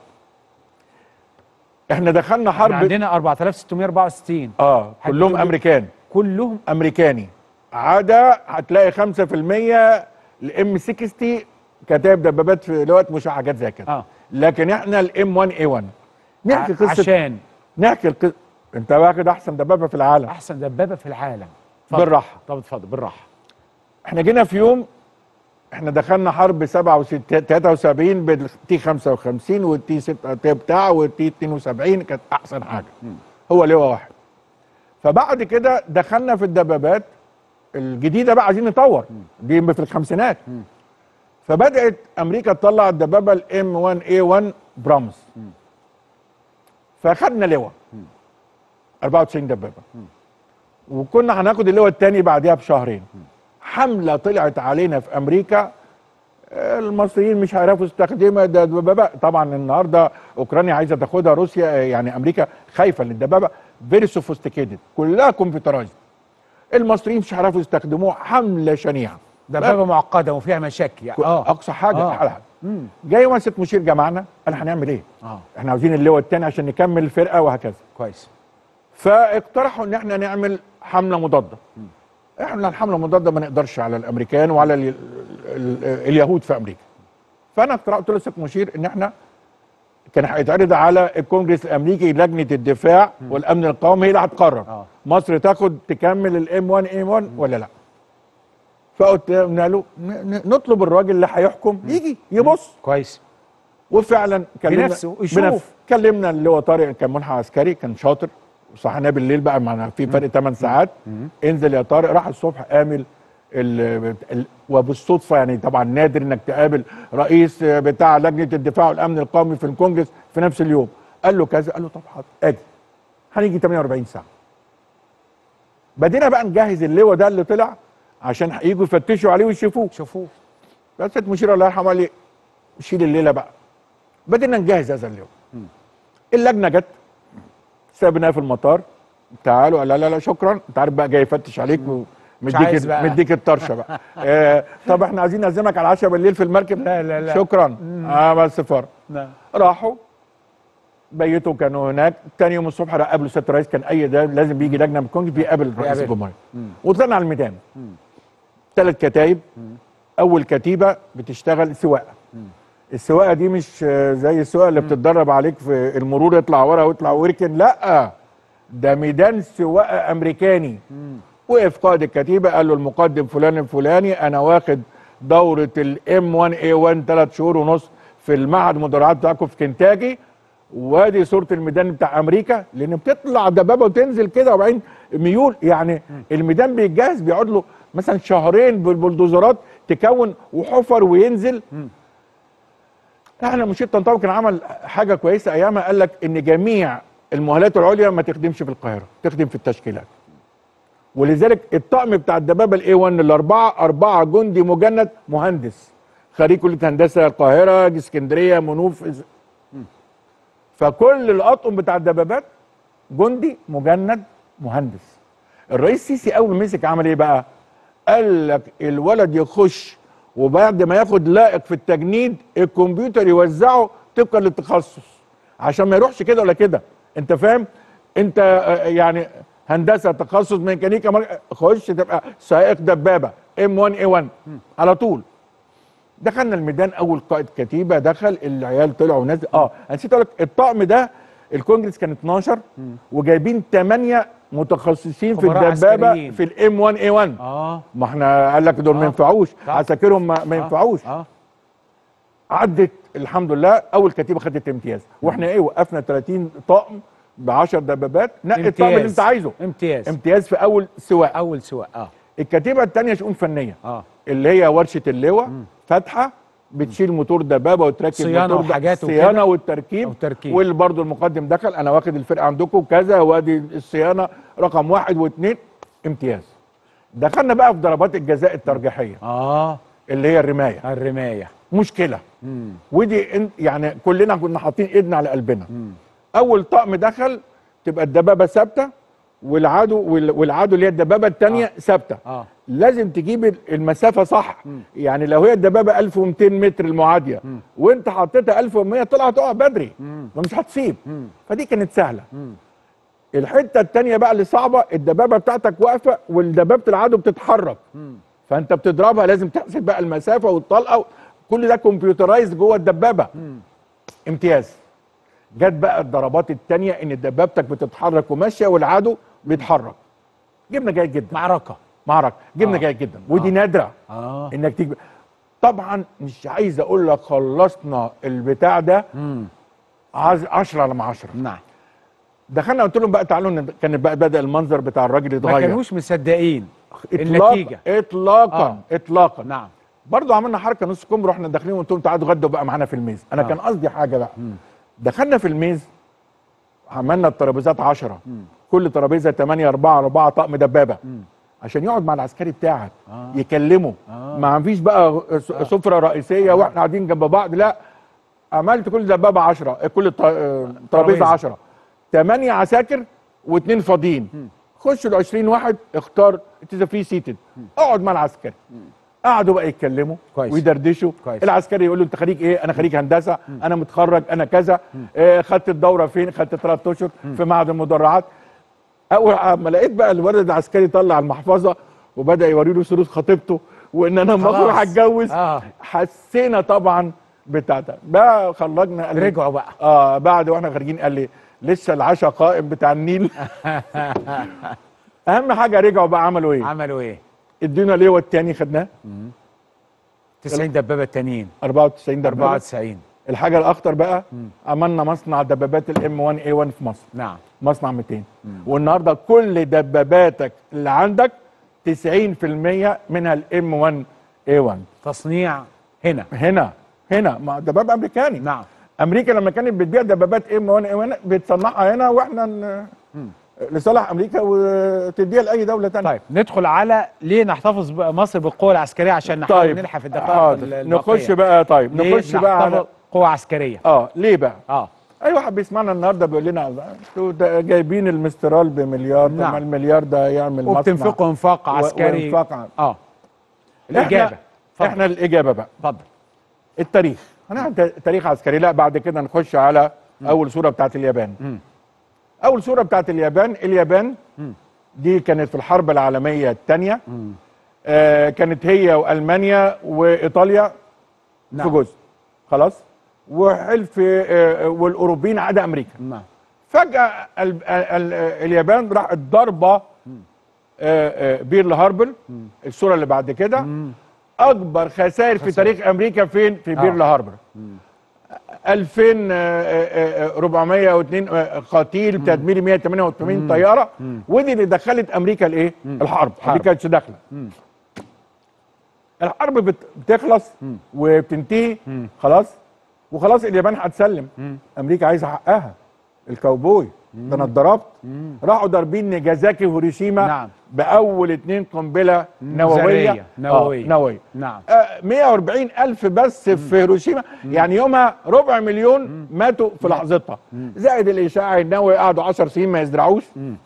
احنا دخلنا حرب احنا عندنا أربعة آلاف وستمية وأربعة وستين. اه حد كلهم يقول لي- امريكان. كلهم امريكاني. عدا هتلاقي خمسة في المية الام ستين كتائب دبابات في الوقت، مش حاجات زي كده. اه لكن احنا الام واحد اي واحد نحكي ع- قصه. عشان نحكي القصه. انت واخد احسن دبابه في العالم. احسن دبابه في العالم. اتفضل. بالراحه. طب اتفضل بالراحه. احنا جينا في يوم احنا دخلنا حرب سبعة وستين تلاتة وسبعين بالتي خمسة وخمسين والتي ستة بتاع والتي اتنين وسبعين، كانت احسن حاجه. هو لواء واحد. فبعد كده دخلنا في الدبابات الجديده بقى، عايزين نطور دي في الخمسينات. فبدات امريكا تطلع الدبابه الام واحد اي واحد برامز، فاخدنا لواء أربعة وتسعين دبابه، وكنا هناخد اللواء الثاني بعدها بشهرين. حمله طلعت علينا في امريكا، المصريين مش هيعرفوا يستخدمها، ده دبابه. طبعا النهارده اوكرانيا عايزه تاخدها، روسيا يعني امريكا خايفه ان الدبابه فيري سوفيستيكيتد كلها كمبيوترايزد، المصريين مش هيعرفوا يستخدموها. حمله شنيعه، دبابه معقده وفيها مشاكل يعني. اه اقصى حاجه آه. حلقه. جاي ماسك مشير جماعنا قال هنعمل ايه؟ اه احنا عاوزين اللواء الثاني عشان نكمل الفرقه وهكذا. كويس. فاقترحوا ان احنا نعمل حمله مضاده. احنا الحمله المضاده ما نقدرش على الامريكان وعلى ال ال ال اليهود في امريكا. فانا اقترحت له سياده المشير ان احنا كان هيتعرض على الكونجرس الامريكي، لجنه الدفاع م. والامن القومي هي اللي هتقرر آه. مصر تاخد تكمل الام واحد اي واحد ولا لا. فقلنا له نطلب الراجل اللي هيحكم يجي يبص كويس. وفعلا كلمنا بنفسه يشوف. كلمنا اللي هو طارق، كان منحى عسكري كان شاطر، صحناه بالليل بقى معنا في فرق ثمان ساعات. مم. انزل يا طارق، راح الصبح قامل ال ال وبالصدفه يعني طبعا نادر انك تقابل رئيس بتاع لجنه الدفاع والامن القومي في الكونجرس في نفس اليوم. قال له كذا، قال له طب حاضر اجي. هنيجي ثمانية وأربعين ساعه. بدينا بقى نجهز اللواء ده اللي طلع عشان هيجوا يفتشوا عليه ويشوفوه. شوفوه. بس المشير الله يرحمه قال لي شيل الليله بقى. بدينا نجهز هذا اللواء. اللجنه جت، سابناه في المطار، تعالوا. لا لا لا شكرا، انت عارف بقى جاي يفتش عليك ومديك مديك الطرشه بقى. آه طب احنا عايزين نعزمك على العشاء بالليل في المركب. لا لا لا شكرا. اه بس السفاره. نعم. راحوا بيتوا، كانوا هناك. تاني يوم الصبح راح قابلوا سياده الرئيس، كان اي ده لازم بيجي لجنه من الكونجرس بيقابل رئيس الجمهوريه. وطلعنا على الميدان. ثلاث كتايب. اول كتيبه بتشتغل سواقه. السواقه دي مش زي السواقه اللي بتتدرب عليك في المرور، يطلع ورا ويطلع ويركن، لا ده ميدان سواقه امريكاني. وقف قائد الكتيبه قال له المقدم فلان الفلاني انا واخد دوره الام واحد اي واحد ثلاث شهور ونص في المعهد المدرعات بتاعكم في كنتاكي، وادي صوره الميدان بتاع امريكا، لان بتطلع دبابه وتنزل كده وبعدين ميول، يعني الميدان بيتجهز بيقعد له مثلا شهرين بالبلدوزرات تكون وحفر وينزل. احنا مشير طنطاوي كان عمل حاجه كويسه ايامها، قال لك ان جميع المؤهلات العليا ما تخدمش في القاهره، تخدم في التشكيلات. ولذلك الطقم بتاع الدبابه الاي واحد الاربعه اربعه جندي مجند مهندس خريج كليه هندسه القاهره، اسكندريه، منوف. فكل الاطقم بتاع الدبابات جندي مجند مهندس. الرئيس السيسي اول ما مسك عمل ايه بقى؟ قال لك الولد يخش وبعد ما ياخد لائق في التجنيد الكمبيوتر يوزعه طبقا للتخصص، عشان ما يروحش كده ولا كده. انت فاهم؟ انت يعني هندسه تخصص ميكانيكا، خش تبقى سائق دبابه ام واحد اي واحد على طول. دخلنا الميدان، اول قائد كتيبه دخل، العيال طلعوا ونزل. اه انا نسيت اقول لك الطقم ده الكونجرس كان اتناشر وجايبين ثمانية متخصصين في الدبابه عسكريين. في الام واحد اي واحد. اه ما احنا قال لك دول آه. ما ينفعوش، عساكرهم ما, ما ينفعوش. آه. آه. عدت الحمد لله، اول كتيبه خدت امتياز، واحنا ايه وقفنا ثلاثين طقم ب عشر دبابات، نقي الطقم اللي انت عايزه. امتياز امتياز في اول سواق. اول سواق. اه الكتيبه الثانيه شؤون فنيه. اه اللي هي ورشه اللواء فاتحه، بتشيل موتور دبابه وتركب صيانه وحاجات الصيانه والتركيب. واللي برضه المقدم دخل انا واخد الفرقه عندكم كذا، وادي الصيانه رقم واحد واثنين، امتياز. دخلنا بقى في ضربات الجزاء الترجيحيه. اه اللي هي الرمايه. الرمايه مشكله. مم. ودي يعني كلنا كنا حاطين ايدنا على قلبنا. مم. اول طقم دخل تبقى الدبابه ثابته، والعدو والعدو اللي هي الدبابه الثانيه آه. ثابته. آه. لازم تجيب المسافه صح. مم. يعني لو هي الدبابه ألف ومئتين متر المعاديه مم. وانت حطيتها ألف ومئة طلعت تقع بدري، فمش هتصيب. مم. فدي كانت سهله. مم. الحته الثانيه بقى اللي صعبه، الدبابه بتاعتك واقفه والدبابه العدو بتتحرك. مم. فانت بتضربها لازم تحسب بقى المسافه والطلقه، كل ده كمبيوترايز جوه الدبابه. مم. امتياز. جت بقى الضربات الثانيه ان دبابتك بتتحرك وماشيه والعدو بيتحرك، جبنا جيد جدا. معركه معركه جبنا آه. جيد جدا، ودي آه. نادره آه. انك تيجي. طبعا مش عايز اقول لك خلصنا البتاع ده عشرة على عشرة. نعم. دخلنا قلت لهم بقى تعالوا ن- كان بقى بدأ المنظر بتاع الراجل ما يتغير. كانوش مصدقين إطلاق النتيجه. اطلاقا آه. اطلاقا. نعم. برضه عملنا حركه نص كم، رحنا داخلين وقلت لهم تعالوا اتغدوا بقى معانا في الميز. انا آه. كان قصدي حاجه بقى. دخلنا في الميز، عملنا الترابيزات عشرة، كل ترابيزه ثمانية أربعة أربعة طقم دبابه عشان يقعد مع العسكري بتاعك آه. يكلمه. آه. ما فيش بقى س- سفره رئيسيه واحنا قاعدين جنب بعض، لا. عملت كل دبابه عشرة، كل ط- آه، ترابيزه عشرة، ثمانية عساكر واثنين فاضيين. خشوا ال عشرين واحد، اختار اتس فري سيتد، اقعد مع العسكري. قعدوا بقى يتكلموا كويس. ويدردشوا. كويس. العسكري يقول له انت خريج ايه؟ انا خريج هندسه، انا متخرج، انا كذا. آه خدت الدوره فين؟ خدت ثلاث اشهر في معهد المدرعات. اول ما لقيت بقى الولد العسكري طلع المحفظه وبدا يوري له صوره خطيبته وان انا لما اخرج خلاص. هتجوز. آه. حسينا طبعا بتاع ده بقى. خرجنا قال لي- رجعوا بقى. اه بعد واحنا خارجين قال لي لسه العشاء قائم بتاع النيل. اهم حاجه رجعوا بقى عملوا ايه؟ عملوا ايه؟ ادينا ليه التاني خدناه تسعين دبابه التانيين. أربعة وتسعين دبابه. أربعة وتسعين. الحاجه الاخطر بقى عملنا مصنع دبابات الام واحد اي واحد في مصر، نعم. مصنع مئتين. والنهارده كل دباباتك اللي عندك تسعين في المية منها الام واحد اي واحد تصنيع هنا. هنا. هنا ما دبابه امريكاني. نعم. امريكا لما كانت بتبيع دبابات ام واحد اي واحد بتصنعها هنا، واحنا ن- لصالح امريكا وتديها لاي دوله ثانيه. طيب ندخل على ليه نحتفظ بقى مصر بالقوه العسكريه عشان نحاول طيب نلحق في الدقائق حاضر. الباقية. نخش بقى. طيب ليه نخش بقى نحتفظ على قوه عسكريه؟ اه ليه بقى؟ اه اي واحد بيسمعنا النهارده بيقول لنا انتوا ده جايبين المسترال بمليار. طب نعم. ما المليار ده يعمل مصنع وبتنفقوا انفاق و- عسكري. وإنفاق ع- اه الاجابه. احنا, احنا الاجابه بقى اتفضل. التاريخ. هنعمل تاريخ عسكري. لا بعد كده نخش على اول صوره بتاعت اليابان. مم. اول صوره بتاعت اليابان. اليابان دي كانت في الحرب العالميه الثانيه. آه كانت هي والمانيا وايطاليا نعم. في جزء خلاص، وحلف آه والاوروبيين عدا امريكا. نعم. فجاه ال ال ال اليابان راحت ضربه آه آه بيرل هاربر. الصوره اللي بعد كده اكبر خسائر في تاريخ امريكا فين؟ في بيرل هاربر. ألفين وأربعمية واثنين قتيل، تدمير مئة وثمانية وثمانين طياره. ودي اللي دخلت امريكا الايه؟ الحرب. امريكا كانتش داخله. الحرب بت- بتخلص وبتنتهي خلاص، وخلاص اليابان هتسلم. امريكا عايزه حقها. الكاوبوي ده انا اتضربت. راحوا ضاربين نيجازاكي وهيروشيما. نعم. باول اتنين قنبله نوويه. ذرية. نووية. آه نوويه. نعم. آه مئة وأربعين ألف بس في هيروشيما. يعني يومها ربع مليون ماتوا في لحظتها. زائد الإشعاع النووي قعدوا عشر سنين ما يزرعوش.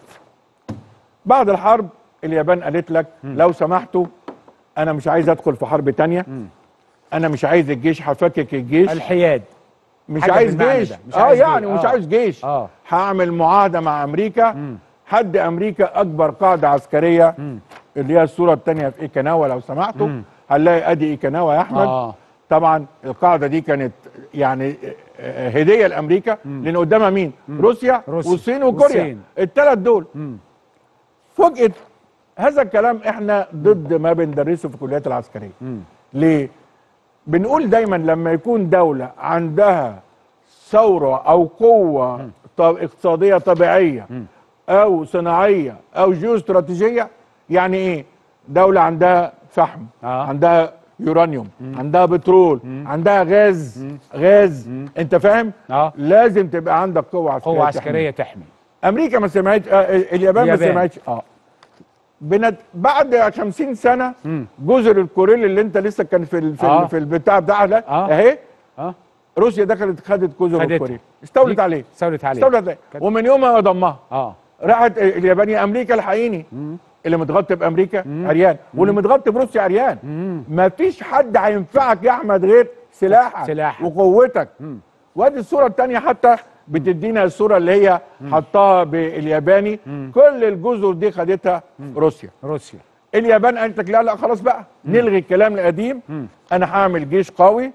بعد الحرب اليابان قالت لك لو سمحتوا أنا مش عايز أدخل في حرب تانية. أنا مش عايز الجيش، هفكك الجيش. الحياد. مش حاجة عايز بالمعنى جيش. ده. مش اه عايز يعني جيش. مش آه. عايز جيش. آه. هعمل معاهدة مع أمريكا. حد أمريكا أكبر قاعدة عسكرية اللي هي الصورة الثانية في إيكاناوا لو سمحتوا. هنلاقي أدي إيكاناوا يا أحمد. آه. طبعا القاعده دي كانت يعني هديه لامريكا، لان قدامها مين؟ روسيا, روسيا والصين وكوريا. والصين. الثلاث دول. فوجئت هذا الكلام احنا ضد ما بندرسه في الكليات العسكريه. ليه؟ بنقول دايما لما يكون دوله عندها ثوره او قوه طب اقتصاديه طبيعيه او صناعيه او جيوستراتيجيه. يعني ايه؟ دوله عندها فحم، آه. عندها يورانيوم، عندها بترول، عندها غاز. غاز انت فاهم؟ آه. لازم تبقى عندك قوه عسكريه. قوه عسكريه تحمي. امريكا ما سمعتش. آه اليابان ما اليابان. سمعتش. اه بنت... بعد خمسين سنه جزر الكوريل اللي انت لسه كان في ال... في, آه. ال... في البتاع بتاعها ده آه. اهي. اه روسيا دخلت خدت جزر خدتها. الكوريل، استولت دي عليه. استولت عليه. استولت عليه كانت- ومن يومها ضمها. اه راحت اليابانيه امريكا الحقيني. اللي متغطي بامريكا عريان، واللي متغطي بروسيا عريان. ما فيش حد هينفعك يا احمد غير سلاحك سلاحك. وقوتك. وادي الصوره الثانيه حتى بتدينا الصوره اللي هي حطها بالياباني. كل الجزر دي خدتها روسيا. روسيا. اليابان قالت لك لا لا خلاص بقى نلغي الكلام القديم. انا هعمل جيش قوي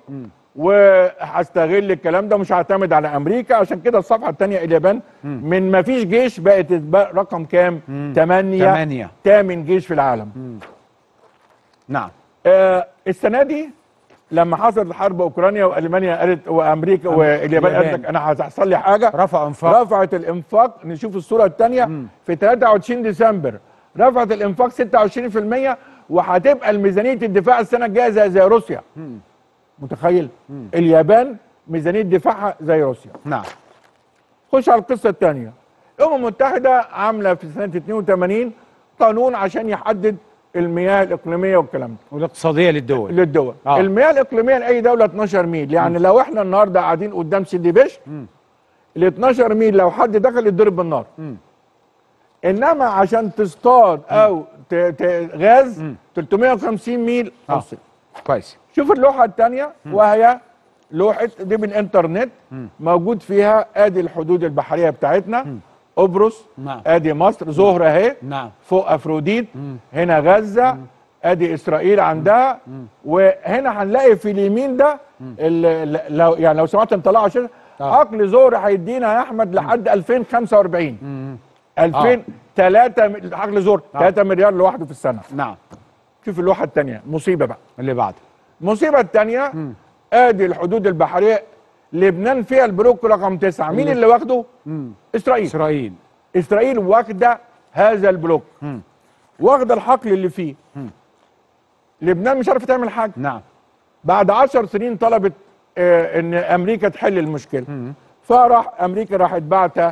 وهستغل الكلام ده، مش هعتمد على امريكا. عشان كده الصفحه الثانيه اليابان من ما فيش جيش بقت بقى رقم كام؟ ثمانية. ثمانية. ثامن جيش في العالم. نعم. آه السنه دي لما حصلت حرب اوكرانيا والمانيا قالت وامريكا واليابان قالت لك انا هتحصل لي حاجه، رفع انفاق، رفعت الانفاق. نشوف الصوره الثانيه في ثلاثة وعشرين ديسمبر رفعت الانفاق ستة وعشرين في المية، وهتبقى الميزانيه الدفاع السنه الجايه زي, زي روسيا. مم. متخيل؟ مم. اليابان ميزانيه دفاعها زي روسيا. نعم. خش على القصه الثانيه. الامم المتحده عامله في سنه اتنين وتمانين قانون عشان يحدد المياه الاقليميه والكلام ده والاقتصاديه للدول للدول آه. المياه الاقليميه لاي دوله اتناشر ميل، يعني م. لو احنا النهارده قاعدين قدام سيدي بشر ال اتناشر ميل لو حد دخل يتضرب بالنار. م. انما عشان تصطاد او ت... ت... غاز م. تلتمية وخمسين ميل اوصل. آه. كويس. شوف اللوحه الثانيه وهي لوحه دي بالانترنت م. موجود فيها ادي الحدود البحريه بتاعتنا. م. قبرص، نعم. ادي مصر، زهره اهي، نعم. فوق افروديت، مم. هنا غزه، مم. ادي اسرائيل عندها، مم. وهنا هنلاقي في اليمين ده لو يعني لو سمحت نطلعه عشان آه. عقل زهره هيدينا يا احمد لحد ألفين وخمسة وأربعين. مم. ألفين ثلاثة آه. عقل زهره آه. ثلاثة مليار لوحده في السنه. نعم. شوف اللوحه الثانيه، مصيبه بقى اللي بعد. المصيبه الثانيه ادي الحدود البحريه، لبنان فيها البلوك رقم تسعة، مين اللي واخده؟ مم. اسرائيل. اسرائيل اسرائيل واخده هذا البلوك، مم. واخده الحقل اللي فيه. مم. لبنان مش عارفه تعمل حاجه. نعم. بعد عشر سنين طلبت آه ان امريكا تحل المشكله. مم. فراح امريكا راحت بعتها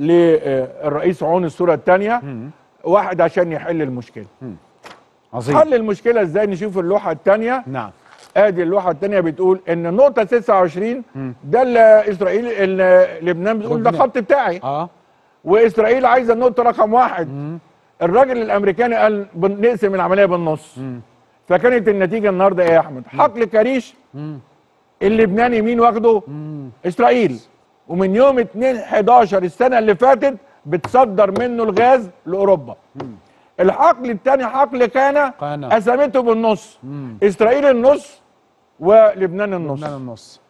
للرئيس عون الصوره الثانيه واحد عشان يحل المشكله. مم. عظيم. حل المشكله ازاي؟ نشوف اللوحه الثانيه. نعم. ادي اللوحه الثانيه بتقول ان النقطه تسعة وعشرين مم. ده اللي اسرائيل اللي لبنان بتقول ده الخط بتاعي. اه واسرائيل عايزه النقطه رقم واحد. مم. الراجل الامريكاني قال نقسم العمليه بالنص. مم. فكانت النتيجه النهارده ايه يا احمد؟ حقل كريش مم. اللبناني مين واخده؟ مم. اسرائيل. ومن يوم اتنين حداشر السنه اللي فاتت بتصدر منه الغاز لاوروبا. مم. الحقل الثاني حقل كان قسمته بالنص. مم. اسرائيل النص ولبنان النص. لبنان النص.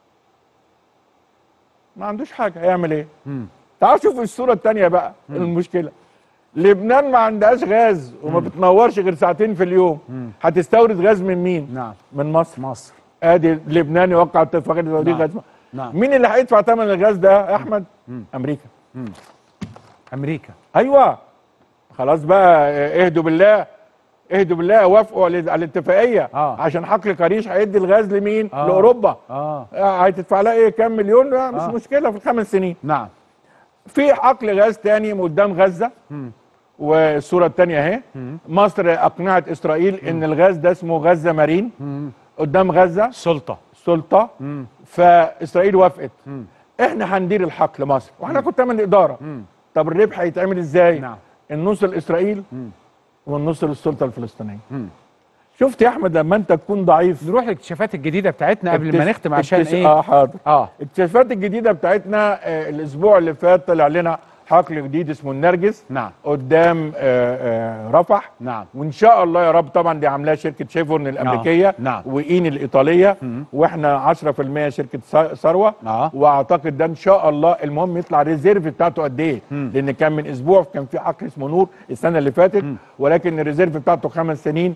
ما عندوش حاجه، هيعمل ايه؟ مم. تعال شوف الصوره الثانيه بقى. مم. المشكله لبنان ما عندهاش غاز وما مم. بتنورش غير ساعتين في اليوم. مم. هتستورد غاز من مين؟ نعم. من مصر. مصر. ادي لبنان يوقع اتفاقيه توريد نعم. غاز. نعم. مين اللي هيدفع ثمن الغاز ده يا احمد؟ مم. امريكا. مم. امريكا. ايوه. خلاص بقى اهدوا بالله، اهدوا بالله، وافقوا على الاتفاقيه. آه. عشان حقل كريش هيدي الغاز لمين؟ آه. لاوروبا. اه هتدفع لها ايه؟ كام مليون؟ لا مش آه. مشكله في الخمس سنين. نعم. في حقل غاز تاني قدام غزه. مم. والصوره الثانيه اهي. مصر اقنعت اسرائيل مم. ان الغاز ده اسمه غزه مارين. مم. قدام غزه سلطه سلطه. مم. فاسرائيل وافقت. مم. احنا هندير الحقل مصر واحنا كنا من الاداره. مم. طب الربح هيتعمل ازاي؟ نعم. النص لاسرائيل والنص للسلطه الفلسطينيه. مم. شفت يا احمد لما انت تكون ضعيف؟ نروح للاكتشافات الجديده بتاعتنا قبل ما نختم عشان اكتش... ايه؟ اه حاضر. اه الاكتشافات الجديده بتاعتنا آه الاسبوع اللي فات طلع لنا حقل جديد اسمه النرجس. نعم. قدام آه آه رفح. نعم. وان شاء الله يا رب، طبعا دي عاملاها شركه شيفورن الامريكيه. نعم. واين الايطاليه. مم. واحنا عشرة في المية شركه ثروه. آه. واعتقد ده ان شاء الله المهم يطلع الريزيرف بتاعته قد ايه؟ لان كان من اسبوع كان في حقل اسمه نور السنه اللي فاتت. مم. ولكن الريزيرف بتاعته خمس سنين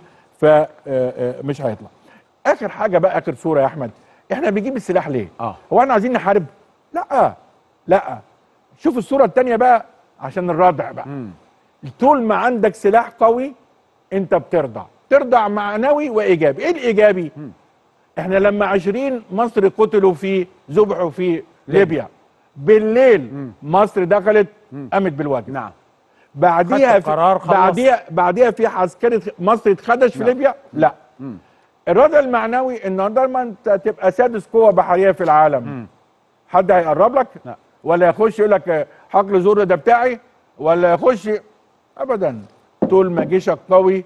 فمش هيطلع. اخر حاجه بقى، اخر صوره يا احمد، احنا بنجيب السلاح ليه؟ اه هو احنا عايزين نحارب؟ لا لا. شوف الصوره الثانيه بقى عشان الردع بقى. مم. طول ما عندك سلاح قوي انت بترضع، ترضع معنوي وايجابي. ايه الايجابي؟ مم. احنا لما عشرين مصر قتلوا في ذبحوا في ليبيا بالليل. مم. مصر دخلت قامت بالواجب. نعم. بعديها في بعديها بعديها في عسكري مصر اتخدش في ليبيا؟ لا. مم. الردع المعنوي النهارده ما انت تبقى سادس قوه بحريه في العالم. مم. حد هيقرب لك؟ لا. ولا يخش يقول لك حقل زور ده بتاعي، ولا يخش ابدا. طول ما جيشك قوي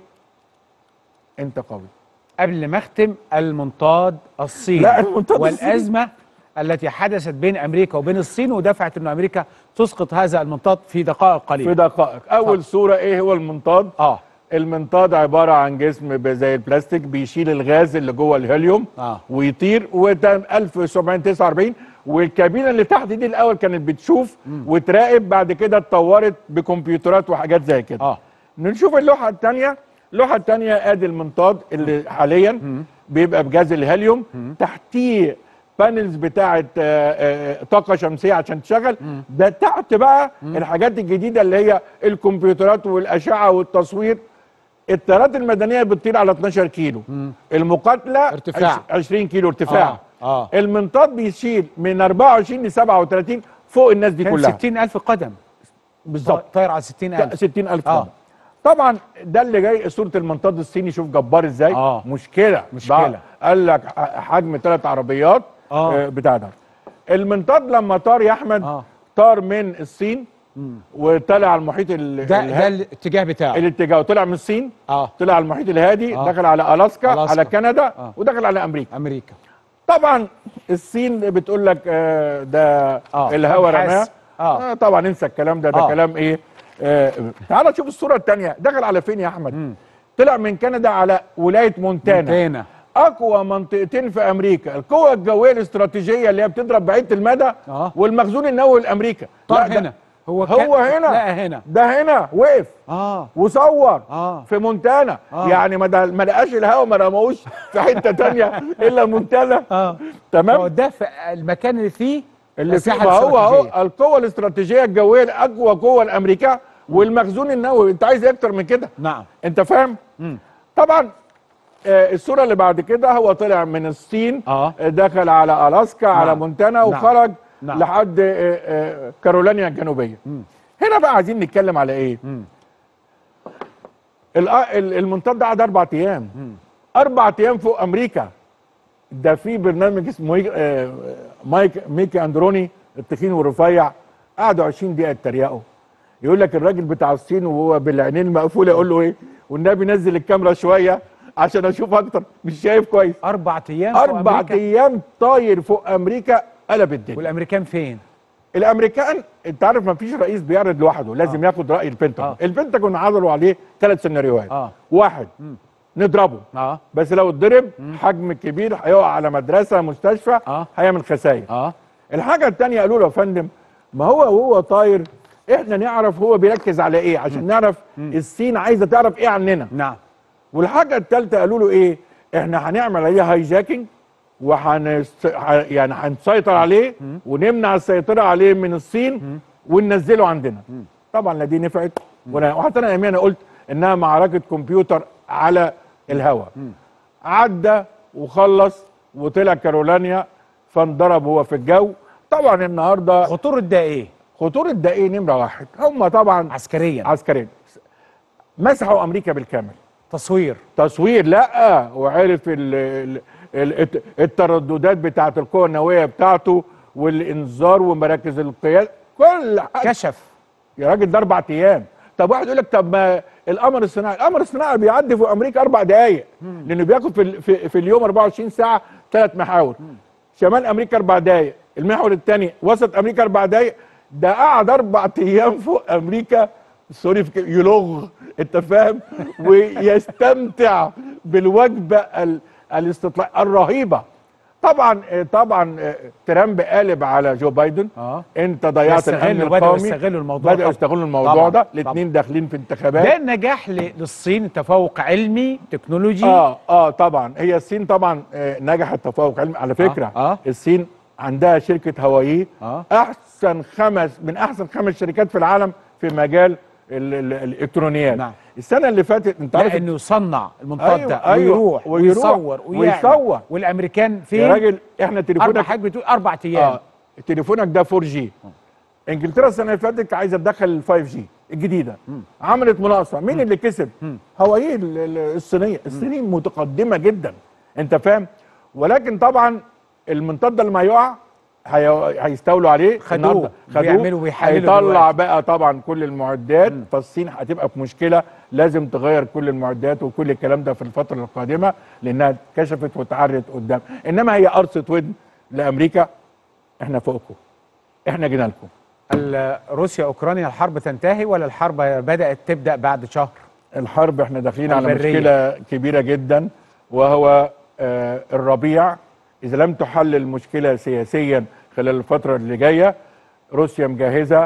انت قوي. قبل ما اختم، المنطاد الصيني. لا المنطاد والازمه الصيني التي حدثت بين امريكا وبين الصين ودفعت انه امريكا تسقط هذا المنطاد في دقائق قليله. في دقائق. اول صوره ايه هو المنطاد؟ اه المنطاد عباره عن جسم زي البلاستيك بيشيل الغاز اللي جوه الهيليوم. آه. ويطير. وده ألف وسبعمية وتسعة وأربعين. والكابينه اللي تحت دي الاول كانت بتشوف مم. وتراقب، بعد كده اتطورت بكمبيوترات وحاجات زي كده. اه نشوف اللوحه الثانيه. اللوحه الثانيه ادي المنطاد اللي حاليا مم. بيبقى بجاز الهيليوم، تحتيه بانلز بتاعه طاقه شمسيه عشان تشغل. ده تحت بقى مم. الحاجات الجديده اللي هي الكمبيوترات والاشعه والتصوير. الطيارات المدنيه بتطير على اتناشر كيلو، مم. المقاتله ارتفاع عشرين كيلو ارتفاع. آه. آه. المنطاد بيشيل من اربعة وعشرين ل سبعة وتلاتين فوق الناس دي كلها. ستين ألف قدم بالظبط، طاير على ستين ألف ستين ألف آه. قدم. طبعا ده اللي جاي صوره المنطاد الصيني، شوف جبار ازاي. آه. مشكله مشكله قال لك حجم ثلاث عربيات آه. بتاع ده. المنطاد لما طار يا احمد آه. طار من الصين مم. وطلع على المحيط ال ده ده الاتجاه بتاعه، الاتجاه طلع من الصين اه طلع على المحيط الهادي آه. دخل على ألاسكا, ألاسكا على كندا آه. ودخل على امريكا امريكا طبعا الصين بتقول لك آه ده آه. الهواء رماه آه. آه طبعا انسى الكلام ده ده آه. كلام ايه. آه. تعال شوف الصوره الثانيه، دخل على فين يا احمد؟ مم. طلع من كندا على ولايه مونتانا, مونتانا. اقوى منطقتين في امريكا، القوه الجويه الاستراتيجيه اللي هي بتضرب بعيده المدى آه. والمخزون النووي الامريكي. طب هنا هو هو هنا لا هنا ده هنا وقف اه وصور آه. في مونتانا آه. يعني ما ما لقاش الهوا ما رموش في حته ثانيه الا مونتانا اه تمام. ده في المكان اللي فيه اللي فيه هو هو القوه الاستراتيجيه الجويه الاقوى قوه لامريكا والمخزون النووي. انت عايز ايه اكتر من كده؟ نعم انت فاهم؟ مم. طبعا آه الصوره اللي بعد كده هو طلع من الصين آه. دخل على ألاسكا نعم. على مونتانا وخرج نعم. لحد آه آه كارولينا الجنوبيه. مم. هنا بقى عايزين نتكلم على ايه؟ مم. المنطاد ده قعد اربع ايام مم. اربع ايام فوق امريكا. ده في برنامج اسمه آه مايك ميكي اندروني التخين والرفيع قعدوا عشرين دقيقه يتريقوا. يقول لك الراجل بتاع الصين وهو بالعينين المقفوله يقول له ايه؟ والنبي نزل الكاميرا شويه عشان اشوف اكتر، مش شايف كويس. اربع ايام اربع ايام طاير فوق امريكا قلب الدنيا. والامريكان فين؟ الامريكان انت عارف ما فيش رئيس بيعرض لوحده، لازم آه. ياخد راي البنتاجون. آه. البنتاجون عرضوا عليه ثلاث سيناريوهات. آه. واحد م. نضربه آه. بس لو اتضرب حجم كبير هيقع على مدرسه مستشفى آه. هيعمل خسائر. آه. الحاجه الثانيه قالوا له يا فندم ما هو وهو طاير احنا نعرف هو بيركز على ايه عشان م. نعرف م. الصين عايزه تعرف ايه عننا. نعم. والحاجه الثالثه قالوا له ايه؟ احنا هنعمل عليه هايجاكينج وهنست... يعني هنسيطر عليه م. ونمنع السيطره عليه من الصين م. وننزله عندنا. م. طبعا لا دي نفعت وحتى انا انا قلت انها معركه كمبيوتر على الهواء. عدى وخلص وطلع كارولينا فانضرب هو في الجو. طبعا النهارده خطوره ده ايه؟ خطوره ده ايه؟ نمره واحد هم طبعا عسكريا عسكريا مسحوا امريكا بالكامل. تصوير تصوير لا وعرف ال ال الترددات بتاعه القوه النوويه بتاعته والانذار ومراكز القياده كل حاجه كشف يا راجل. ده اربع ايام. طب واحد يقول لك طب ما القمر الصناعي، القمر الصناعي بيعدي في امريكا اربع دقائق لانه بياخد في, في, في اليوم اربعة وعشرين ساعه ثلاث محاور. مم. شمال امريكا اربع دقائق، المحور الثاني وسط امريكا اربع دقائق. ده قعد اربع ايام فوق امريكا سوري في يلغ انت فاهم ويستمتع بالوجبه الاستطلاع الرهيبه. طبعا طبعا ترامب قالب على جو بايدن. اه انت ضيعت الامن القومي. بدأوا يستغلوا الموضوع بدأوا يستغلوا الموضوع ده. الاثنين داخلين في انتخابات. ده نجاح للصين، تفوق علمي تكنولوجي. اه اه طبعا هي الصين طبعا نجحت تفوق علمي على فكره. آه. آه. الصين عندها شركه هواوي آه. احسن خمس من احسن خمس شركات في العالم في مجال الالكترونيات. نعم. السنه اللي فاتت انت عارف انه يصنع المنطاد أيوة ده أيوة ويروح, ويروح ويصور ويصور والامريكان فين يا راجل؟ احنا تليفونك اربع حاجات بتقول اربع ايام. اه تليفونك ده فور جي. انجلترا السنه اللي فاتت عايزه تدخل ال فايف جي الجديده. م. عملت مناقصه. مين م. اللي كسب؟ هواوي الصينيه. الصينيين متقدمه جدا انت فاهم. ولكن طبعا المنطاد ده لما هيقع هيستولوا عليه. خدوه بيعملوا ويحللوا. هيطلع بقى طبعا كل المعدات. م. فالصين هتبقى في مشكله، لازم تغير كل المعدات وكل الكلام ده في الفتره القادمه لانها كشفت وتعرت قدام. انما هي قرصه ودن لامريكا. احنا فوقكم، احنا جينا لكم. روسيا اوكرانيا الحرب تنتهي ولا الحرب بدات تبدا بعد شهر؟ الحرب احنا داخلين على مشكله كبيره جدا وهو آه الربيع. إذا لم تحل المشكلة سياسيا خلال الفترة اللي جاية روسيا مجهزة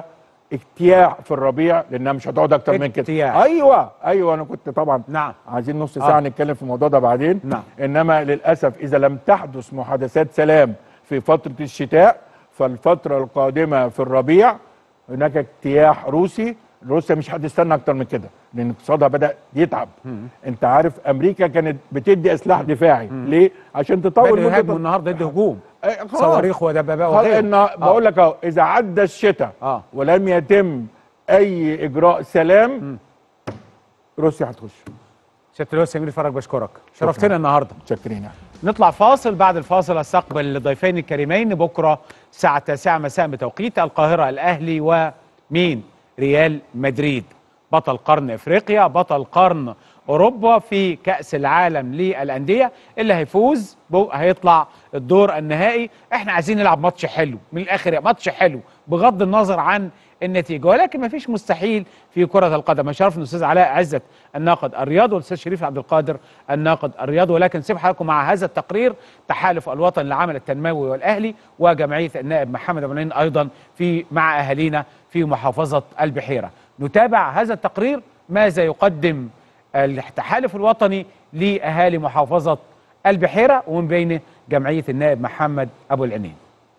اجتياح في الربيع لانها مش هتقعد اكتر من كده. اجتياح. ايوه ايوه انا كنت طبعا نعم عايزين نص ساعه آه. نتكلم في الموضوع ده بعدين. نعم. انما للاسف اذا لم تحدث محادثات سلام في فتره الشتاء فالفتره القادمه في الربيع هناك اجتياح روسي. روسيا مش هتستنى اكتر من كده لان اقتصادها بدا يتعب. مم. انت عارف امريكا كانت بتدي سلاح دفاعي. مم. ليه؟ عشان تطول مده النهارده يدي هجوم صواريخ ودبابات وغيره. آه. بقول لك اهو اذا عدى الشتاء آه. ولم يتم اي اجراء سلام م. روسيا هتخش. سياده اللواء سمير فرج بشكرك، شرفتنا النهارده. متشكرين. نطلع فاصل، بعد الفاصل استقبل ضيفين الكريمين بكره الساعه تسعة مساء بتوقيت القاهره، الاهلي ومين؟ ريال مدريد، بطل قرن افريقيا، بطل قرن اوروبا في كاس العالم للانديه. اللي هيفوز هيطلع الدور النهائي. احنا عايزين نلعب ماتش حلو من الاخر، ماتش حلو بغض النظر عن النتيجه، ولكن ما فيش مستحيل في كره القدم. شرف الاستاذ علاء عزت الناقد الرياضي والاستاذ شريف عبد القادر الناقد الرياضي. ولكن سيب حضراتكم مع هذا التقرير. تحالف الوطن للعمل التنموي والاهلي وجمعيه النائب محمد ابو العنين ايضا في مع اهالينا في محافظه البحيره. نتابع هذا التقرير ماذا يقدم التحالف الوطني لاهالي محافظه البحيره ومن بينه جمعيه النائب محمد ابو العنين.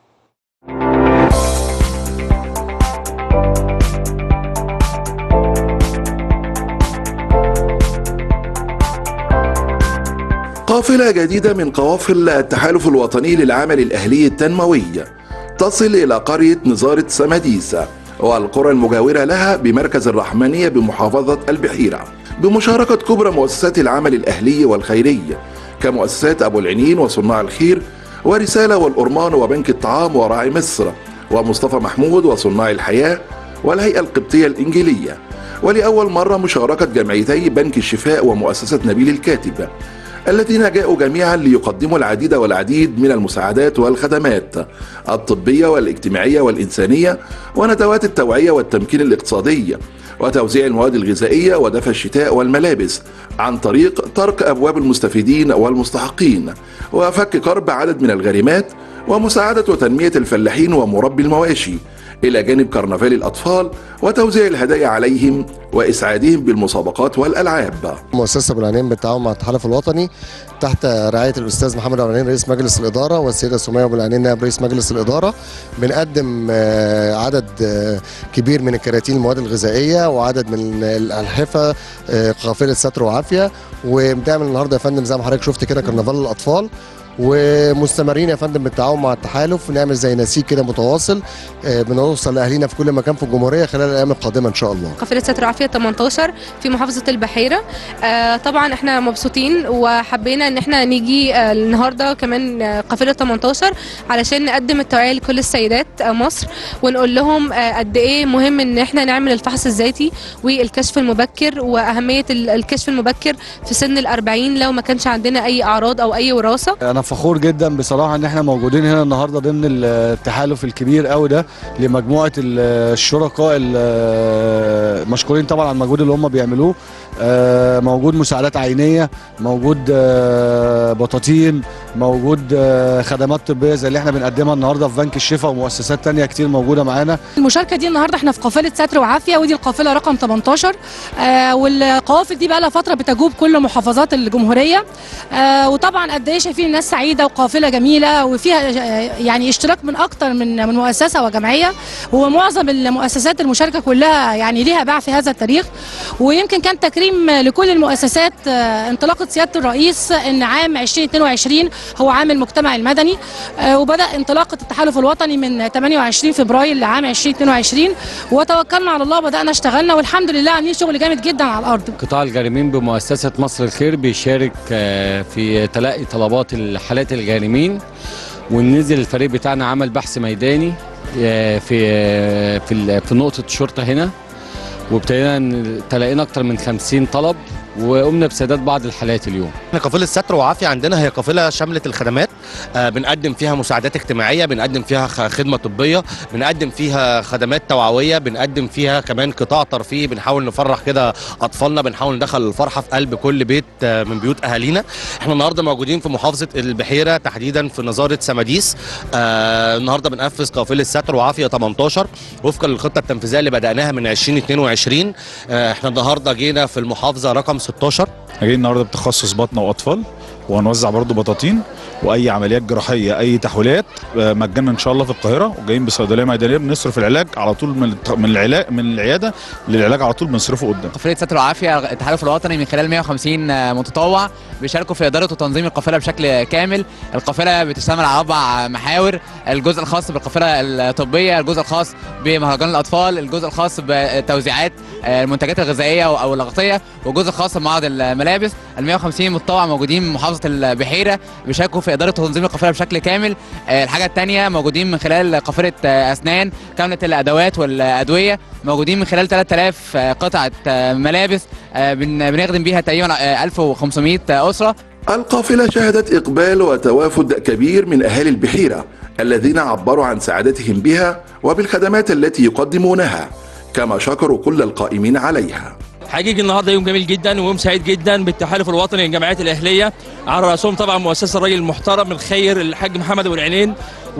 قافلة جديدة من قوافل التحالف الوطني للعمل الأهلي التنموي تصل إلى قرية نزارة سماديسة والقرى المجاورة لها بمركز الرحمانية بمحافظة البحيرة، بمشاركة كبرى مؤسسات العمل الأهلي والخيري كمؤسسات أبو العنين وصناع الخير ورسالة والأرمان وبنك الطعام وراعي مصر ومصطفى محمود وصناع الحياة والهيئة القبطية الإنجيلية، ولأول مرة مشاركة جمعيتي بنك الشفاء ومؤسسة نبيل الكاتب الذين جاءوا جميعا ليقدموا العديد والعديد من المساعدات والخدمات الطبية والاجتماعية والإنسانية وندوات التوعية والتمكين الاقتصادي وتوزيع المواد الغذائية ودفع الشتاء والملابس عن طريق طرق أبواب المستفيدين والمستحقين وفك كرب عدد من الغارمات ومساعدة وتنمية الفلاحين ومربي المواشي، إلى جانب كرنفال الأطفال وتوزيع الهدايا عليهم وإسعادهم بالمسابقات والألعاب. مؤسسة أبو العنين بالتعاون مع التحالف الوطني تحت رعاية الأستاذ محمد أبو العنين رئيس مجلس الإدارة والسيدة سمية أبو العنين نائب رئيس مجلس الإدارة بنقدم عدد كبير من الكراتين المواد الغذائية وعدد من الألحفة قافلة ستر وعافية، وبنعمل النهارده يا فندم زي ما حضرتك شفت كده كرنفال الأطفال، ومستمرين يا فندم بالتعاون مع التحالف نعمل زي نسيج كده متواصل بنوصل لاهالينا في كل مكان في الجمهوريه خلال الايام القادمه ان شاء الله. قافله ستر وعافيه تمنتاشر في محافظه البحيره. آه طبعا احنا مبسوطين وحبينا ان احنا نيجي آه النهارده كمان آه قافله تمنتاشر علشان نقدم التوعيه لكل السيدات آه مصر ونقول لهم آه قد ايه مهم ان احنا نعمل الفحص الذاتي والكشف المبكر واهميه الكشف المبكر في سن الأربعين لو ما كانش عندنا اي اعراض او اي وراثه. انا فخور جدا بصراحه ان احنا موجودين هنا النهارده ضمن التحالف الكبير قوي ده لمجموعه الشركاء المشكورين طبعا على المجهود اللي هم بيعملوه. موجود مساعدات عينيه، موجود بطاطين، موجود خدمات طبيه زي اللي احنا بنقدمها النهارده في بنك الشفاء ومؤسسات ثانيه كتير موجوده معانا. المشاركه دي النهارده احنا في قافله ستر وعافيه ودي القافله رقم تمنتاشر، آه والقوافل دي بقى لها فتره بتجوب كل محافظات الجمهوريه، آه وطبعا قد ايه شايفين الناس سعيده وقافله جميله وفيها يعني اشتراك من اكتر من من مؤسسه وجمعيه، ومعظم المؤسسات المشاركه كلها يعني ليها باع في هذا التاريخ. ويمكن كان تكريم لكل المؤسسات انطلاقه سياده الرئيس ان عام ألفين واثنين وعشرين هو عام المجتمع المدني، وبدا انطلاقه التحالف الوطني من ثمانية وعشرين فبراير لعام ألفين واثنين وعشرين، وتوكلنا على الله وبدانا اشتغلنا والحمد لله عاملين شغل جامد جدا على الارض. قطاع الغارمين بمؤسسه مصر الخير بيشارك في تلقي طلبات الحالات الغارمين، وننزل الفريق بتاعنا عمل بحث ميداني في في في نقطه الشرطه هنا، وابتدينا تلاقينا اكتر من خمسين طلب وقمنا بسداد بعض الحالات اليوم. قافله ستر وعافيه عندنا هي قافله شملت الخدمات، آه بنقدم فيها مساعدات اجتماعيه، بنقدم فيها خدمه طبيه، بنقدم فيها خدمات توعويه، بنقدم فيها كمان قطاع ترفيهي، بنحاول نفرح كده اطفالنا، بنحاول ندخل الفرحه في قلب كل بيت آه من بيوت اهالينا. احنا النهارده موجودين في محافظه البحيره تحديدا في نظاره سماديس. آه النهارده بننفذ قافله ستر وعافيه تمنتاشر وفقا للخطه التنفيذيه اللي بداناها من ألفين واتنين وعشرين. آه احنا النهارده جينا في المحافظه رقم ستاشر. جايين النهارده بتخصص بطن واطفال، وهنوزع برضو بطاطين واي عمليات جراحيه، اي تحويلات مجانا ان شاء الله في القاهره، وجايين بصيدليه ميدانيه بنصرف العلاج على طول من من العلاج من العياده للعلاج على طول بنصرفه قدام. قافله ستر وعافيه التحالف الوطني من خلال مئة وخمسين متطوع بيشاركوا في اداره وتنظيم القافله بشكل كامل. القافله بتشتمل على اربع محاور: الجزء الخاص بالقافله الطبيه، الجزء الخاص بمهرجان الاطفال، الجزء الخاص بتوزيعات المنتجات الغذائيه او الاغطيه، والجزء الخاص بمعرض الملابس. ال مئة وخمسين متطوع موجودين من محافظه البحيره بيشاركوا في اداره وتنظيم القافله بشكل كامل. الحاجه الثانيه موجودين من خلال قافله اسنان كامله الادوات والادويه، موجودين من خلال ثلاثة آلاف قطعه ملابس بنخدم بيها تقريبا ألف وخمسمائة اسره. القافلة شهدت إقبال وتوافد كبير من أهالي البحيرة الذين عبروا عن سعادتهم بها وبالخدمات التي يقدمونها، كما شكروا كل القائمين عليها. حقيقي النهارده يوم جميل جدا ويوم سعيد جدا بالتحالف الوطني للجمعيات الاهليه، على راسهم طبعا مؤسسه الراجل المحترم الخير الحاج محمد ابو العينين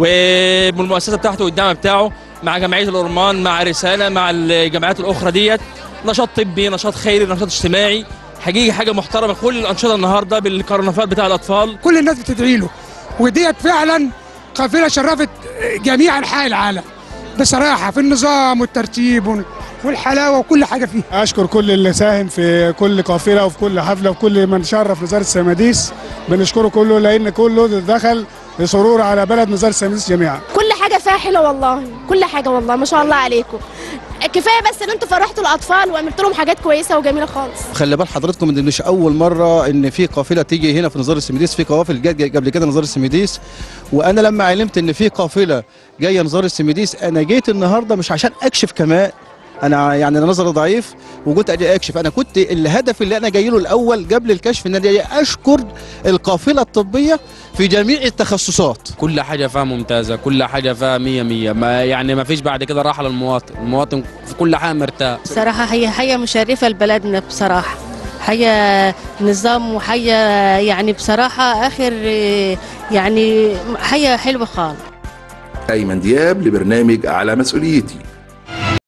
والمؤسسه بتاعته والدعم بتاعه، مع جمعيه الأورمان، مع رساله، مع الجمعيات الاخرى ديت. نشاط طبي، نشاط خيري، نشاط اجتماعي، حقيقي حاجه محترمه. كل الانشطه النهارده بالكرنفال بتاع الاطفال كل الناس بتدعي له، وديت فعلا قافله شرفت جميع انحاء العالم بصراحه في النظام والترتيب والحلاوه وكل حاجه فيه. اشكر كل اللي ساهم في كل قافله وفي كل حفله وكل من شرف نزاره سماديس، بنشكره كله لان كله دخل لسرور على بلد نزاره سماديس جميعا. كل حاجه فيها حلوه والله، كل حاجه والله ما شاء الله عليكم. كفايه بس ان انتوا فرحتوا الاطفال وعملتوا لهم حاجات كويسه وجميله خالص. خلي بال حضراتكم ان مش اول مره ان في قافله تيجي هنا في نزاره سماديس، في قوافل جت قبل كده نزاره سماديس، وانا لما علمت ان في قافله جايه نزاره سماديس انا جيت النهارده مش عشان اكشف كمان، انا يعني انا نظري ضعيف وقلت اجي اكشف. انا كنت الهدف اللي انا جاي له الاول قبل الكشف ان انا اشكر القافله الطبيه في جميع التخصصات. كل حاجه فيها ممتازه، كل حاجه فيها مية مية، ما يعني ما فيش بعد كده راحه للمواطن، المواطن في كل حاجه مرتاح. بصراحه هي حاجه مشرفه لبلدنا بصراحه، حاجه نظام وحاجه يعني بصراحه اخر يعني حاجه حلوه خالص. أيمن دياب لبرنامج على مسؤوليتي.